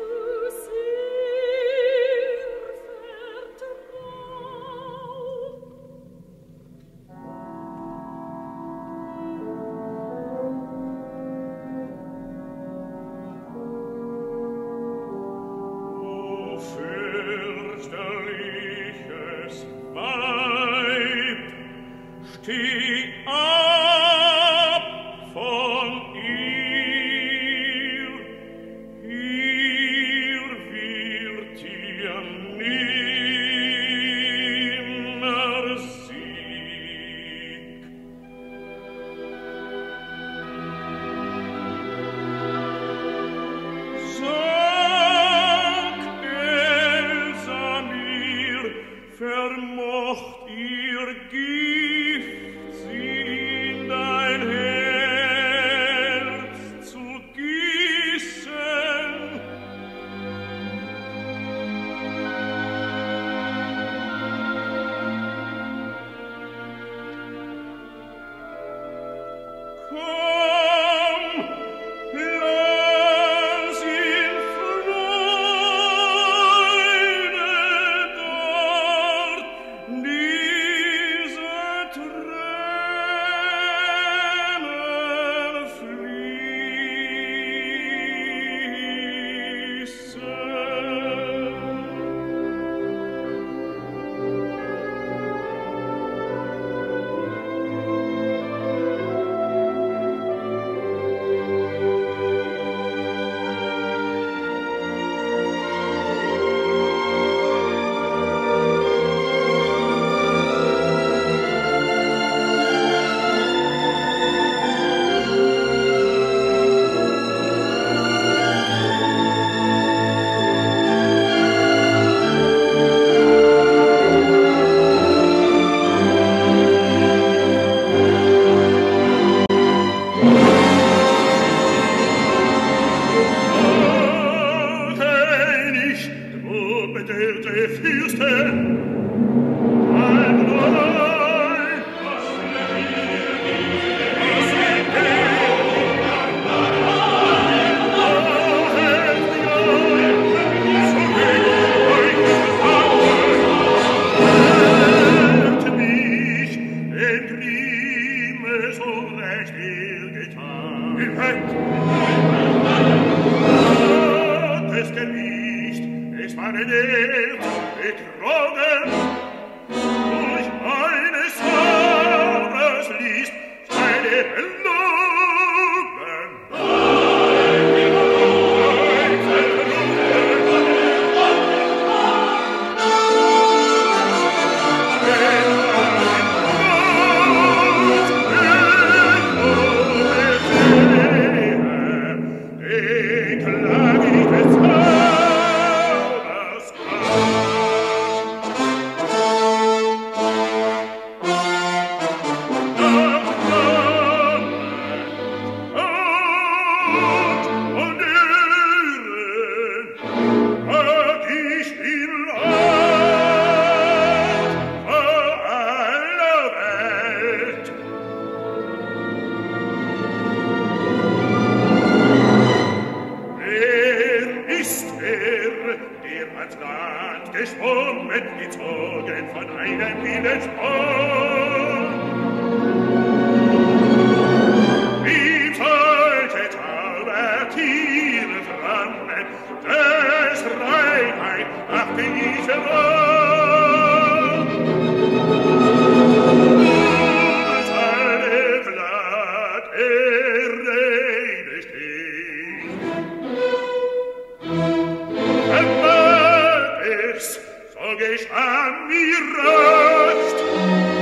sehr vertrau. O fürchterliches Weib, steh ab von ihr, hier wird dir nimmer Sieg. Sag, Elsa, mir, vermocht ihr Gift sie in dein Herz zu gießen? Komm, lass in Freude dort diese Tränen nicht, du bedeckte Fürste, ein Nein, was wir so recht getan. Das Gericht, es war ernährt, betrogen, durch eines Jahres Liest, seine Belogen. Geschwommen, gezogen von einem Widerspruch. Wie sollte Zaubertiere flammen, des Reinheit achte ich heran. Als alle glatt errede steht, so geschah mir recht,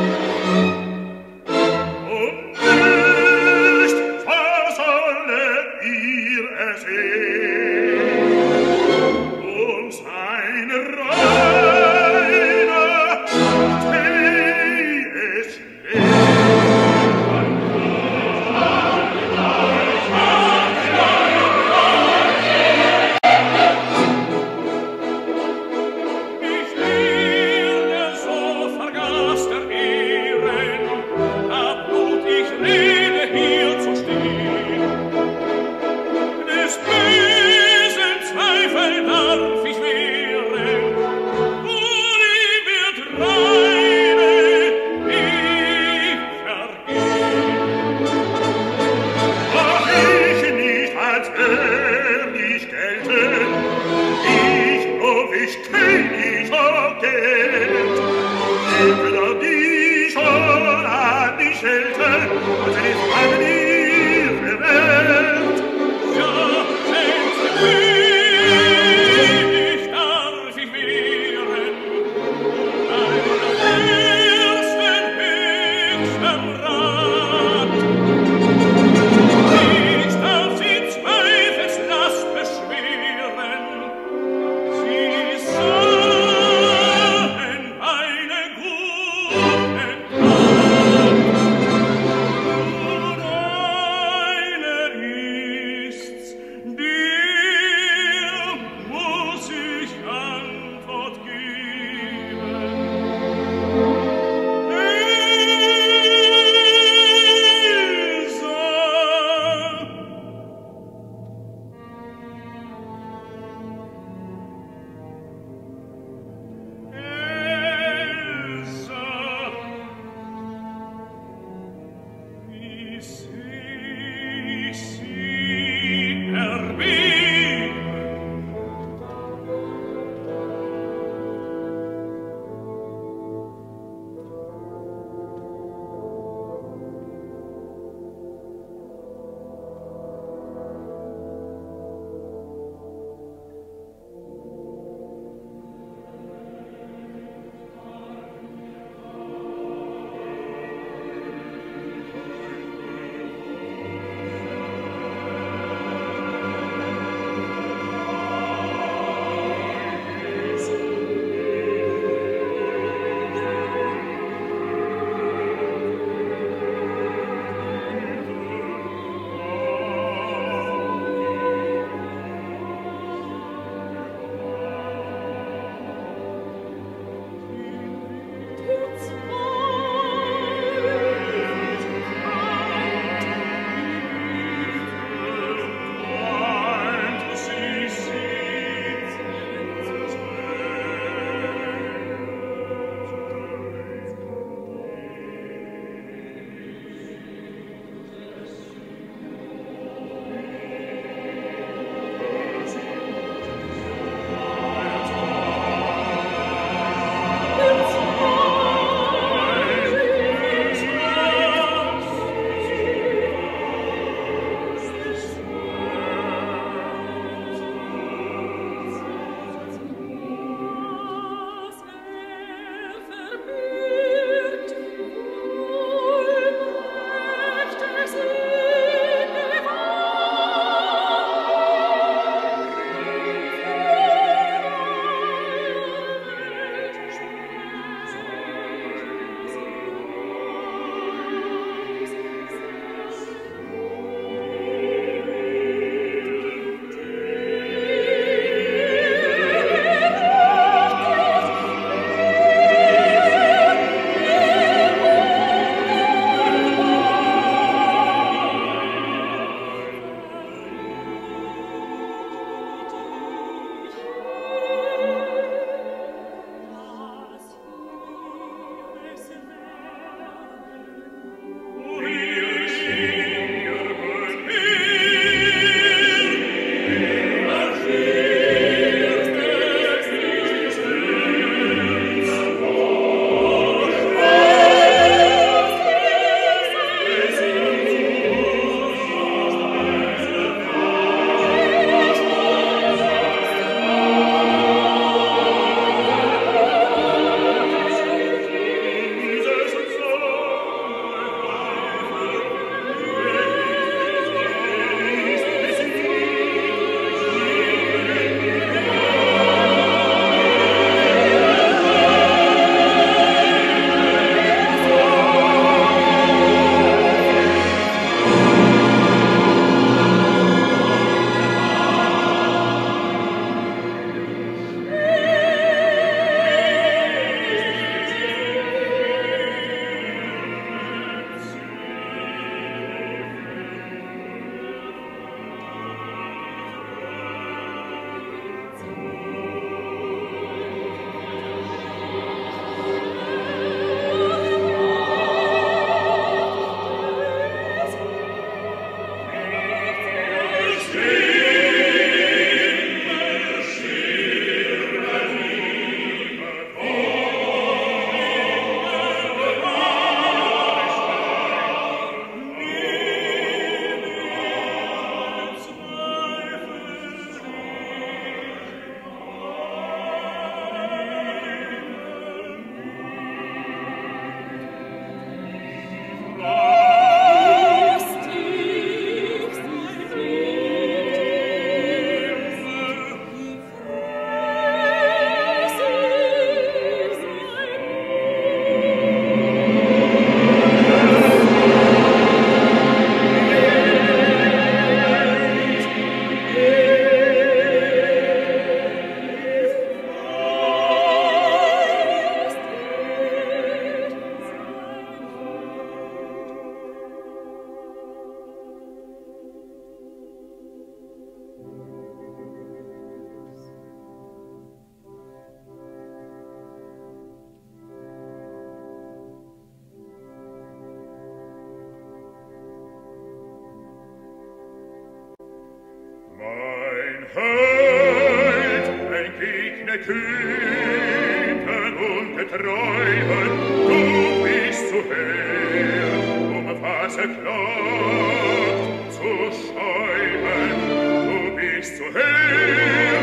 Held, ein Gegner kühn und getreuen, du bist zu her, was klagt zu scheuen. Du bist zu her,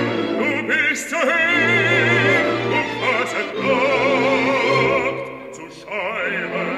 was klagt zu scheuen.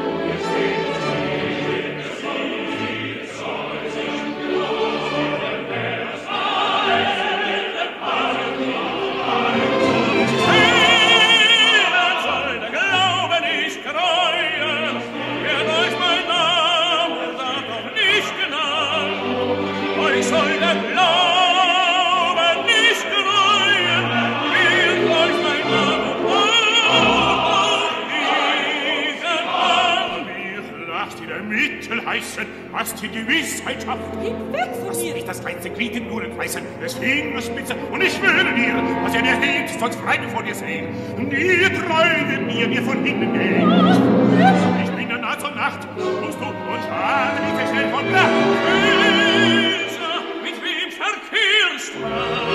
Was die Gewissheit schafft. Gib weg von Lass mir! mich das reinste Glied in Nuren reißen, des Fingers Spitze, und ich schwöre dir, was er mir hält, soll's frei vor dir sehen. Nie Träume mir von hinten gehen. Ich bin der Nacht zur Nacht, musst du und schade nicht sehr schnell von Nacht. Böse, mit wem verkehrst du?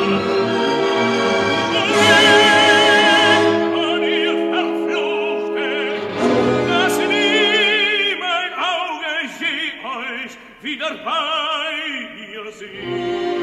Wieder bei mir sehen.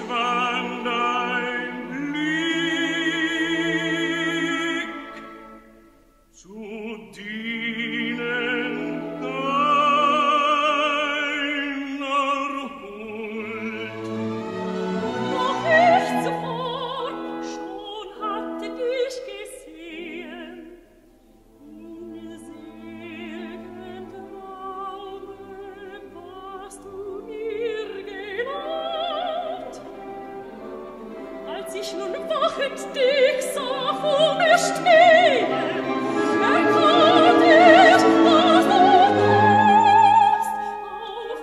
verschwand ein Blick zu dienen deiner Huld. Doch ich zuvor schon hatte dich gesehen, in selgen Traume warst du mir genaht. Als ich nun wachend dich sah vor mir stehen, erkannt ich, dass du warst auf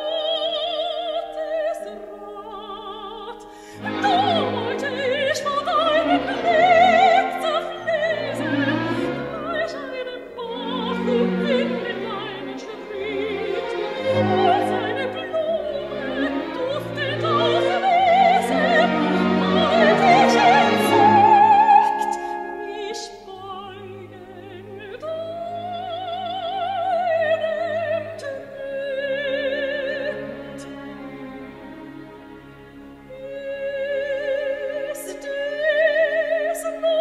Gottes Rat. Da wollte ich vor deinem Blick zerfließen, gleich einem Bach umwinden deinen Schritt, als eine Blume duftet aus Wiesen, wollt ich entzückt mich beugen deinem Tritt. Ist dies nur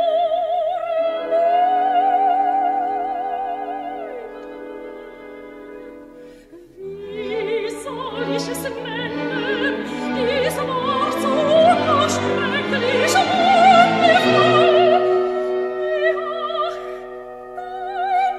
wie soll ich es nennen, dies Wort so unerschrecklich wundervoll? Ja, dein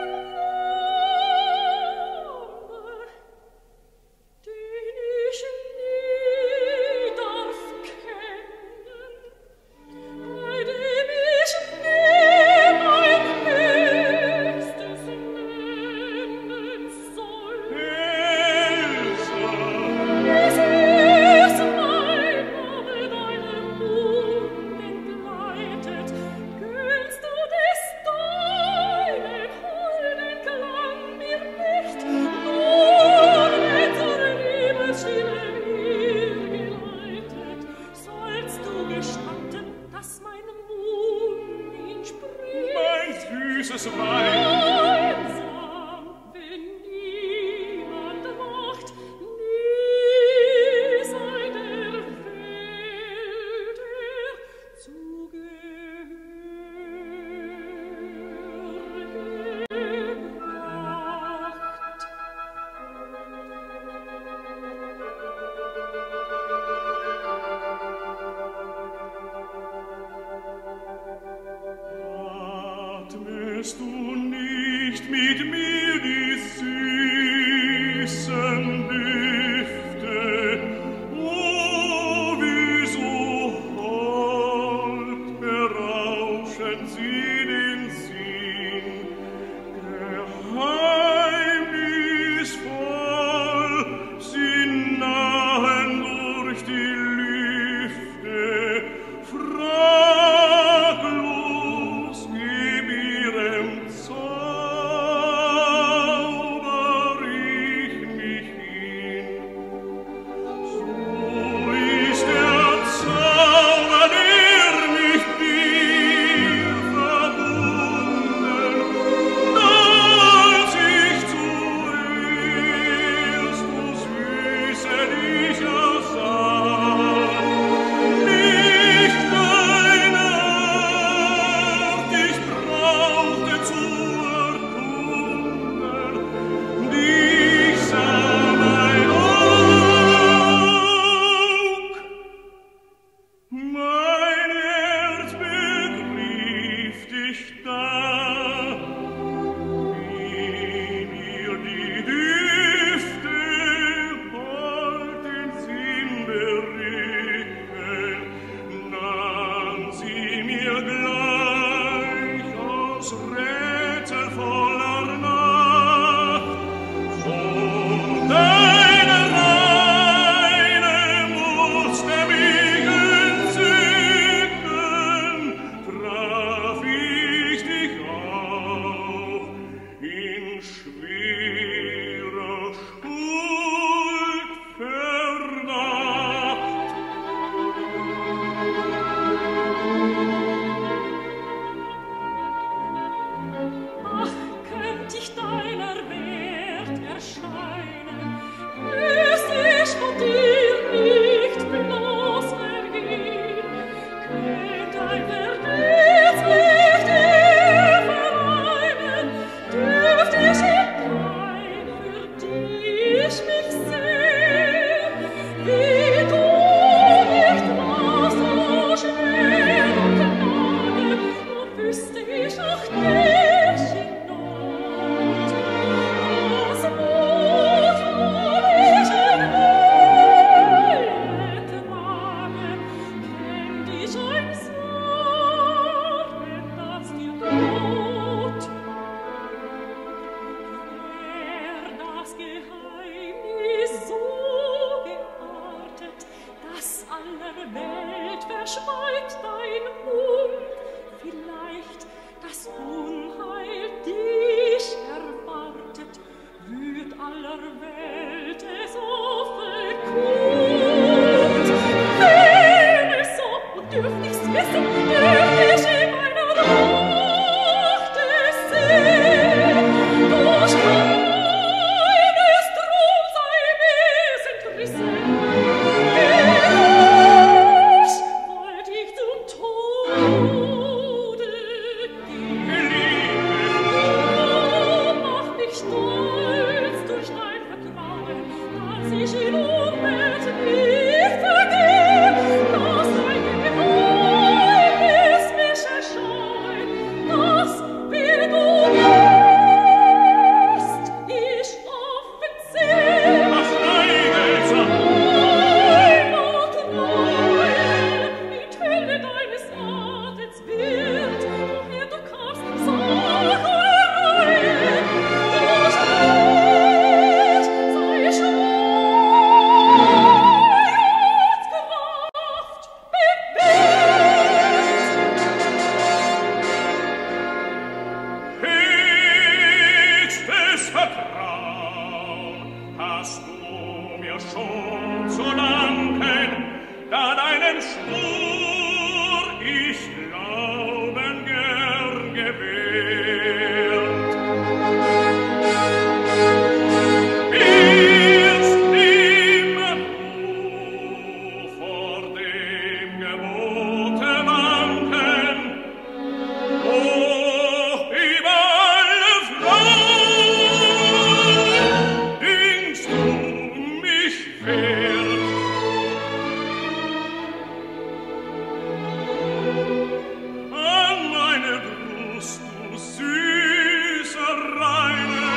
Name, den ich nie darf kennen, bei dem ich nie mein Höchstes nennen soll. Elsa, Es ist mein Name deinem Mund entgleitet, gönnst du des deinen holden Klang mir nicht, nur wenn zur Liebesschiene mir geleitet, sollst du gestatten, dass mein Mund ihn spricht. mein süßes Weib, Einsam, wenn niemand wacht, nie sei der Welt zu Gehör gebracht. atmest du nicht mit mir die süßen Düfte? Oh, wie so hold berauschen sie den Sinn, geheimnisvoll sie nahen durch die Lüfte, fraglos gib ihrem Zauber ich mich hin. So ist der Zauber, der mich dir verbunden, als ich zuerst, o Süße, dich ersah. Nicht deine Art ich brauchte zu erkunden, dich sah mein Aug. Mein Herz begriff dich da, wie mir die Düfte bald den Sinn berühren, nahm sie mir gleich aus rätselvoller Nacht. So deine Reine musste mich entzücken, traf ich dich auf in schwerer Schuldverdacht. Ach, könnt ich deiner Wert erscheinen, müsst ich von dir nicht bloß aller Welt es offenkundet. Wäre es so, und dürft ich's wissen, dürft ich in meiner Macht es sehen. Durch keines Drum sei mir's entrissen. Wollt ich zum Tode gehen. Mach mich stolz durch dein Vertrauen, dass ich in Umwelt nicht vergeh, dass dein Geheimnis mich erscheint, dass, wie du bist, ich offen seh. Was Neigelse? Heimat Reue, in Hülle deines Atems wird, woher du kamst, sag Reue. Durch dich sei ich Heiratskraft bewährt. Höchstes Vertrauen hast du mir schon zu danken, da deinem Schwur ich Glauben gern gewährt. Wirst immer du vor dem Gebote wanken, hoch über alle Frauen dünkst du mich wert. An meine Brust, du süße Reine,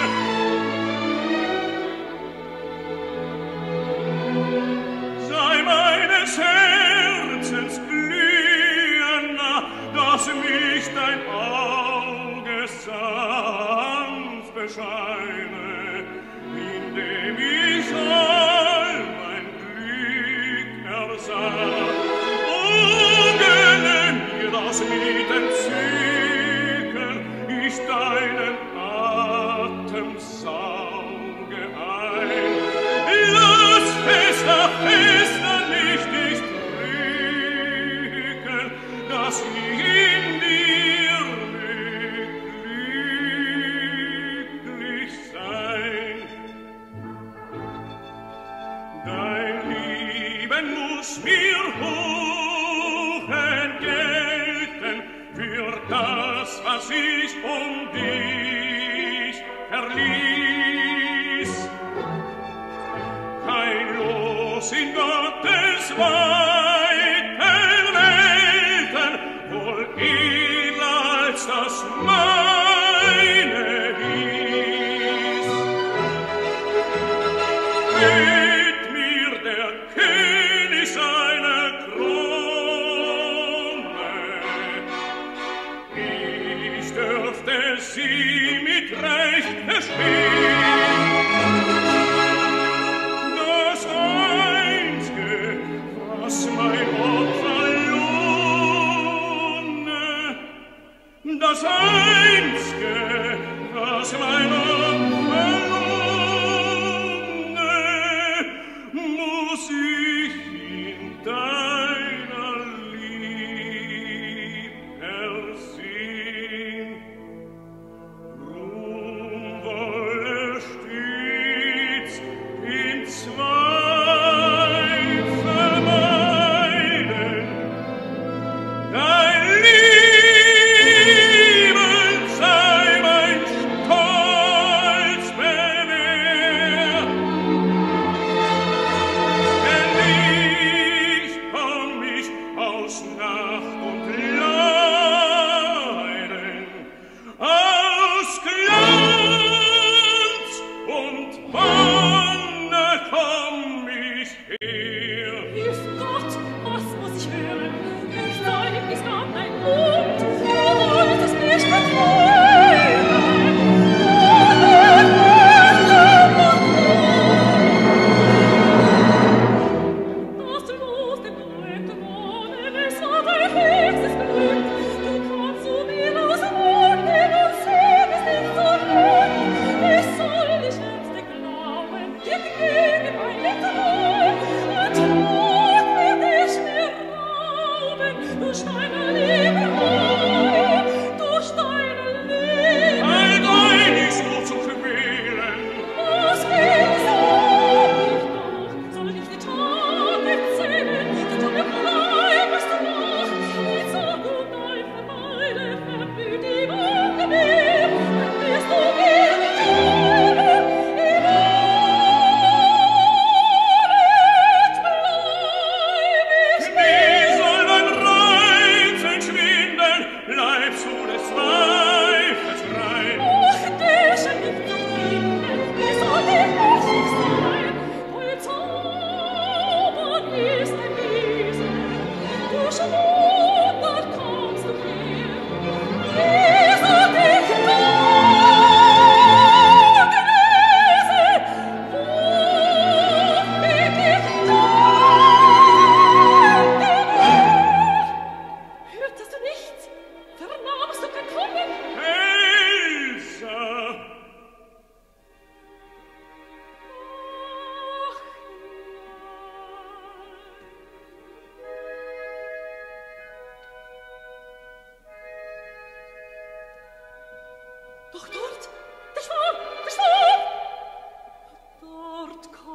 sei meines Herzens glühender, dass mich dein Auge sanft bescheine, indem ich all mein Glück ersah. Oh, gönne mir das mit Entzücken, ich deinen Atem sauge ein. Lass fester nicht dich drücken, dass ich in dir glücklich sein. Dein Lieben muss mir hoch entgelten für das, was ich um dich verließ. Kein Los in Gottes weiten Welten wohl edler als das meine hieß. Mit mir der König seine Krone, ich dürfte sie mit Recht bestehen. Das Einzige, was mein Opfer lohne, das Einzige, was mein Opfer lohne,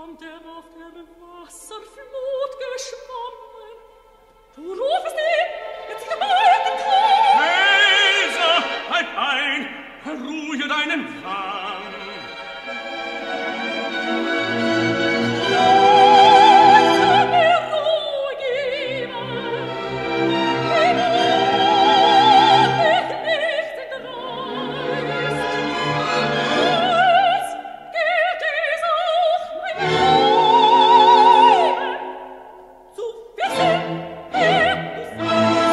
kommt auf der Wasserflut geschwommen. Du rufst ihn, jetzt zieht bald den Kopf. Leser, halt ein, ruhe deinen Wahn. Zu wissen, wer du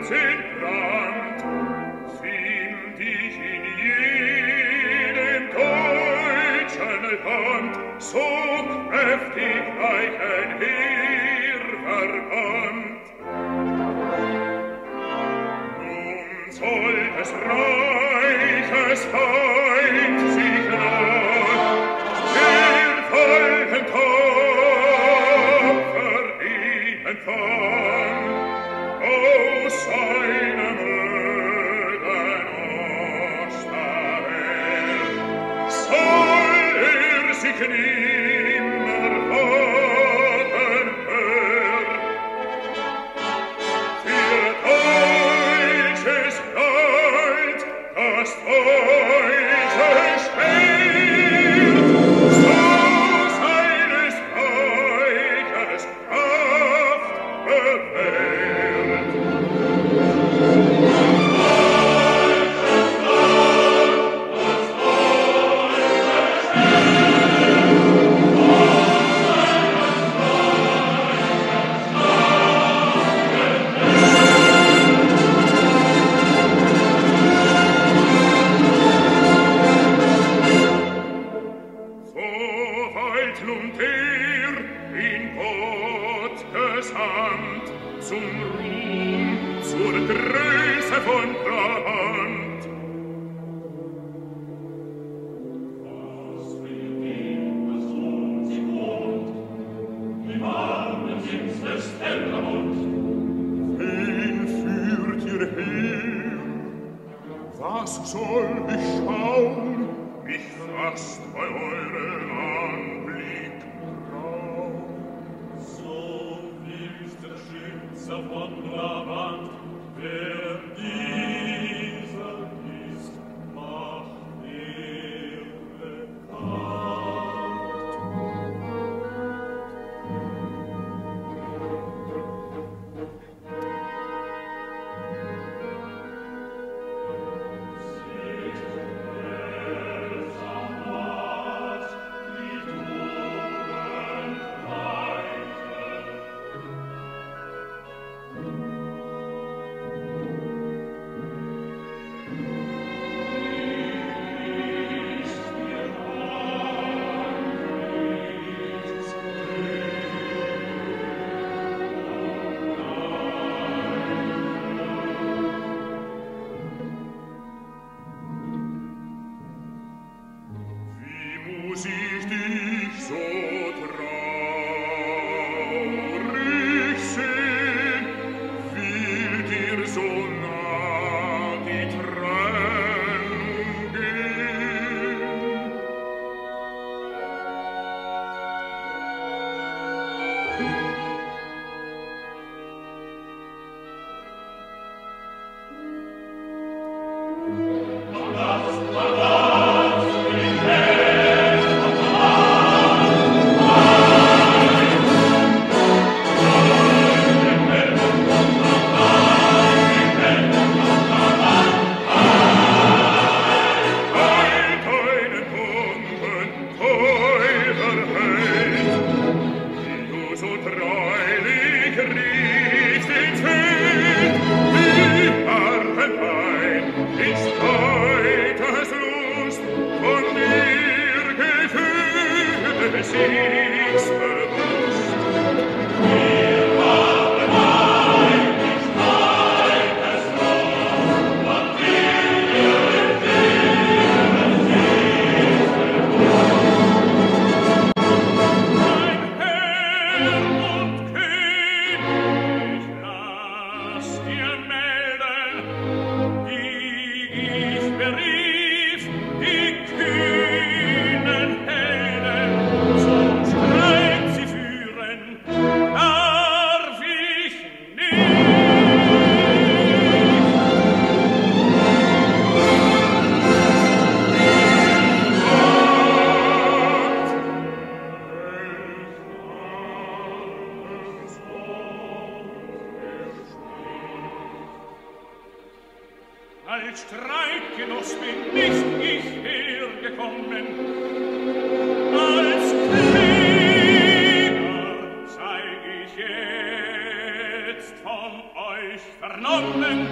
sind Brand, find ich in jedem deutschen Land so kräftig gleich ein Heerverband. Nun soll des Reiches Feind sich nahen, den Volken tapfer ihn empfang, aus seinem öden Osterheer soll sich nimmer wagen hören. Für deutsches Leid, das deutsche Schwert, so seines Reiches Kraft bewährt. So weit nun der in Gottes Hand zum Ruhm, zur Größe von Brabant. Was will gehen, was tun sie wohnt? Wie warmen sind's des Hellermond? Wen führt ihr her? Was soll ich schauen? Mich fasst bei eurem Anblick grau. So willst der Schützer von Brabant, wer dieser ist, macht er bekannt. Wie muss ich dich so traurig sehen? Will dir so nah die Trennung gehen? Halt deinen Humpen, teurer Held, wie du so treulich riefst ins Feld. Wie Arpenbein ist heuters Lust, von dir gefühlt sich's bewusst. Wir haben eigentlich heuters Lust, von dir Mein Herr und König, lass dir melden, wie ich berief die kühnen Helden zum Streit sie führen, darf ich nicht. Als Streitgenoss bin nicht ich hergekommen, als Krieger sei ich jetzt von euch verbannt. vernommen.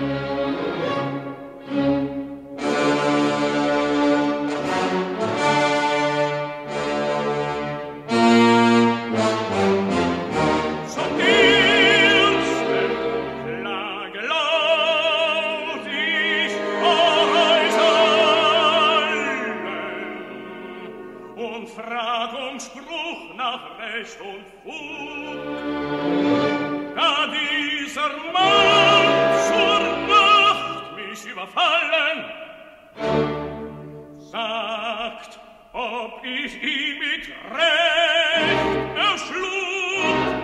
Zum ersten Klage laut ich euch allen und frag um Spruch nach Recht und Fug. Da dieser Mann zur Nacht mich überfallen, sagt, ob ich ihn mit Recht erschlug.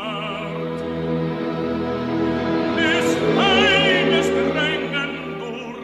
Des Heimes Drängen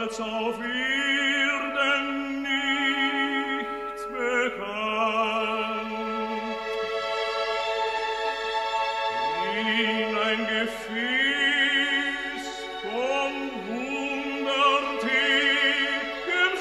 als auf Erden nichts bekannt. In ein Gefäß von hundertigem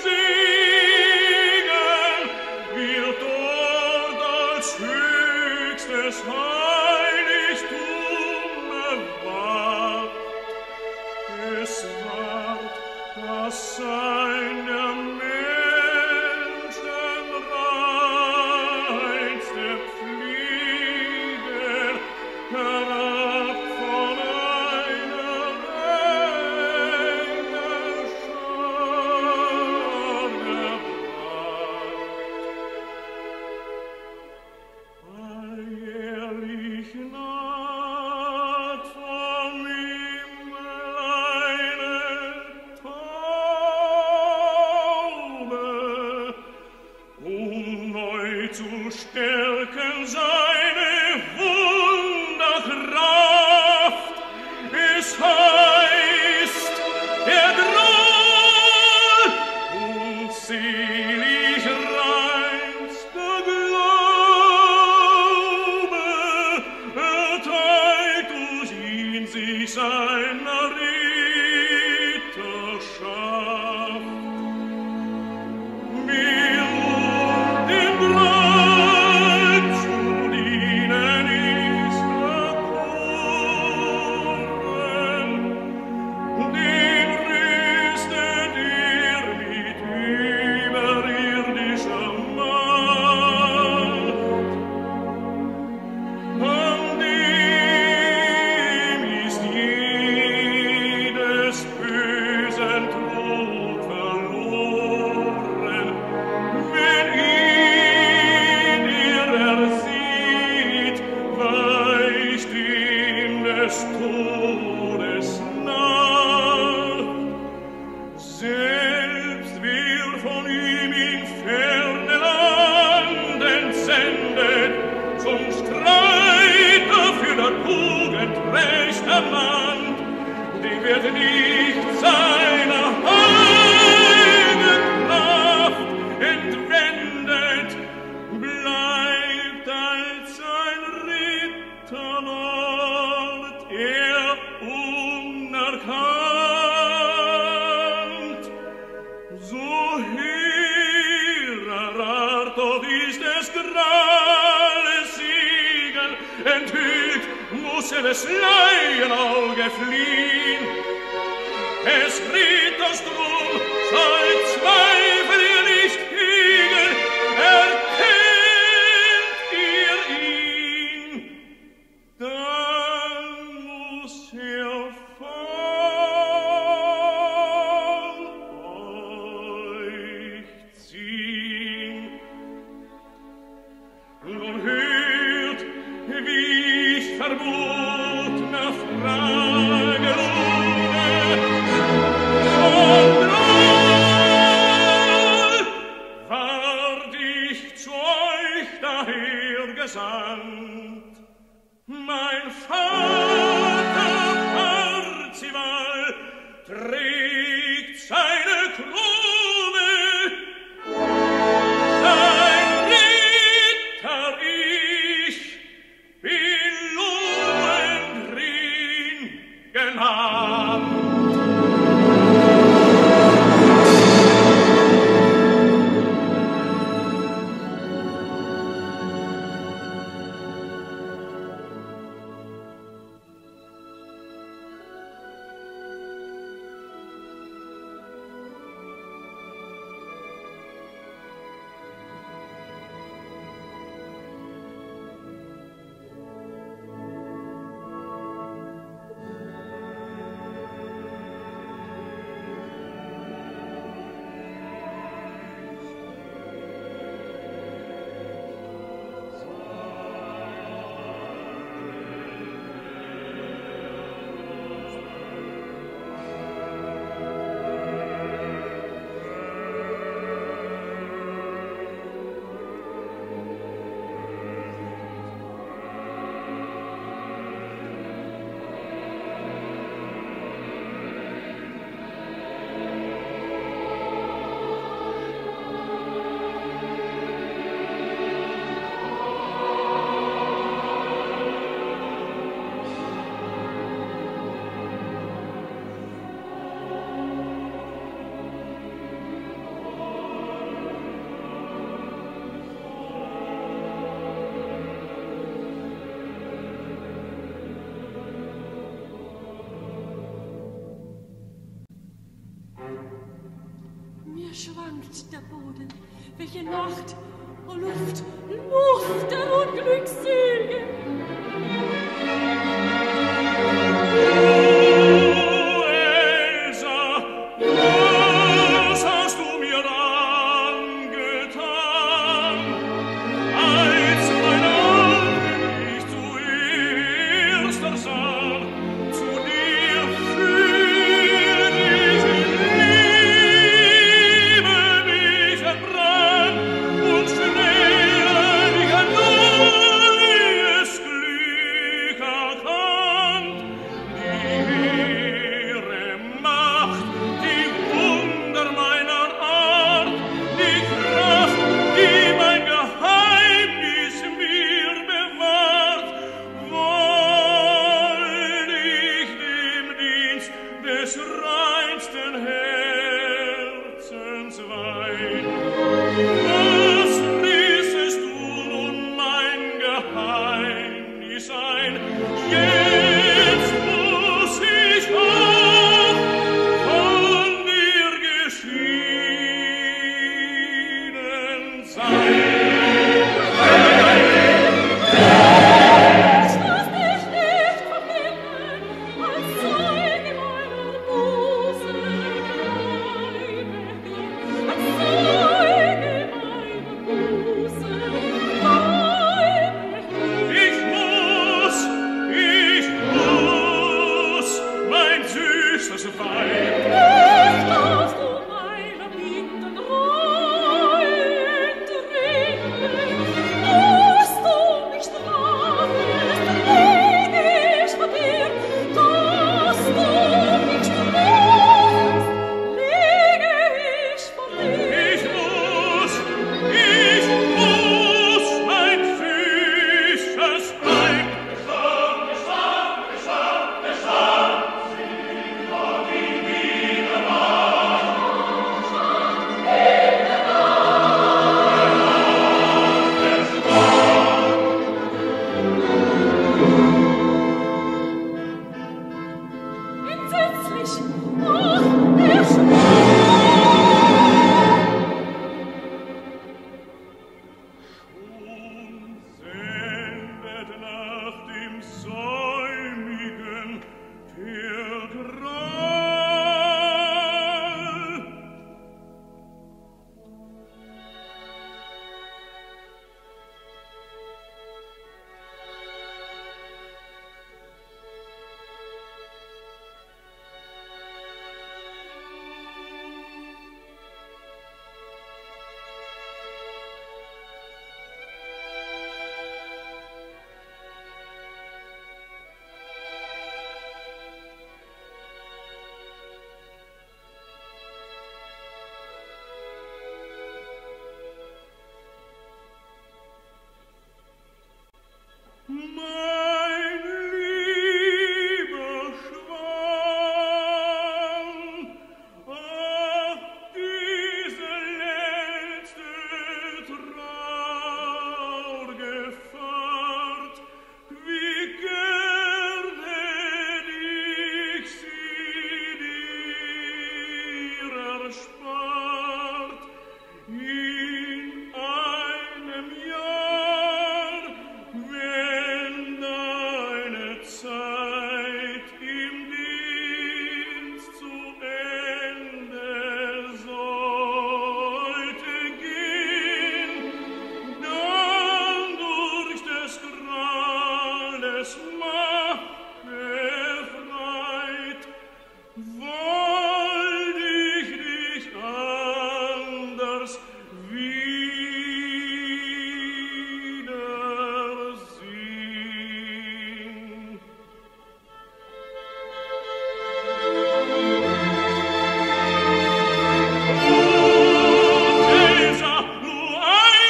Segen wird dort als höchstes Heiligtum bewahrt. Es ward das Sein der Menschen reinste Pflege herab von einer reinen Schar gebracht. Alljährlich naht vom Himmel eine Taube, neu zu stärken seine Wunderkraft. Es heißt, der Droll unzählig reinster Glaube erteilt durch ihn sich seiner Ritterschaft. Mir dem Droll zu dienen ist erkoren, den rüstet mit überirdischer Macht. An dem ist jedes bösen Tod verloren, wenn ihn ersieht, weicht ihm des Todes nach. Selbst wer von ihm in ferne Landen sendet, zum Streiter für der Tugend recht ermahnt, die wird nicht seiner heiligen Kraft entwendet, bleibt als ein Ritterlord er unerkannt. So hehrer Art dort ist des Grales Siegel, enthüllt muss des Laienauge fliehen. Es Ritters drum soll Zweifel ihr nicht hegen, erkennt ihr ihn, dann muss er von euch ziehen. Nun hört, wie ich verbotner Frage von Droll, ward ich zu euch daher gesandt. Mein Vater Parzival trägt seine Krone, sein Ritter ich bin Lohengrin genannt. schwankt der Boden? Welche Nacht, o Luft, Luft der Unglücksel'ge!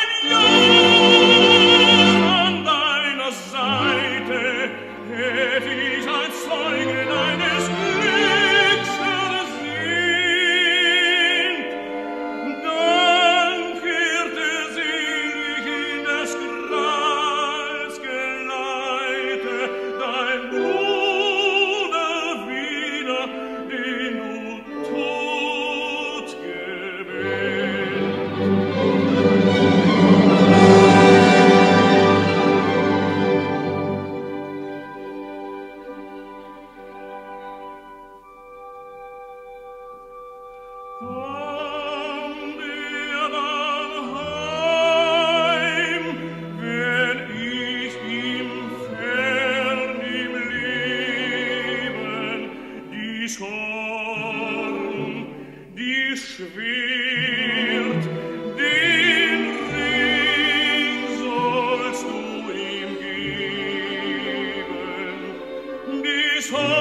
Hätte wird, den Ring sollst du ihm geben, dies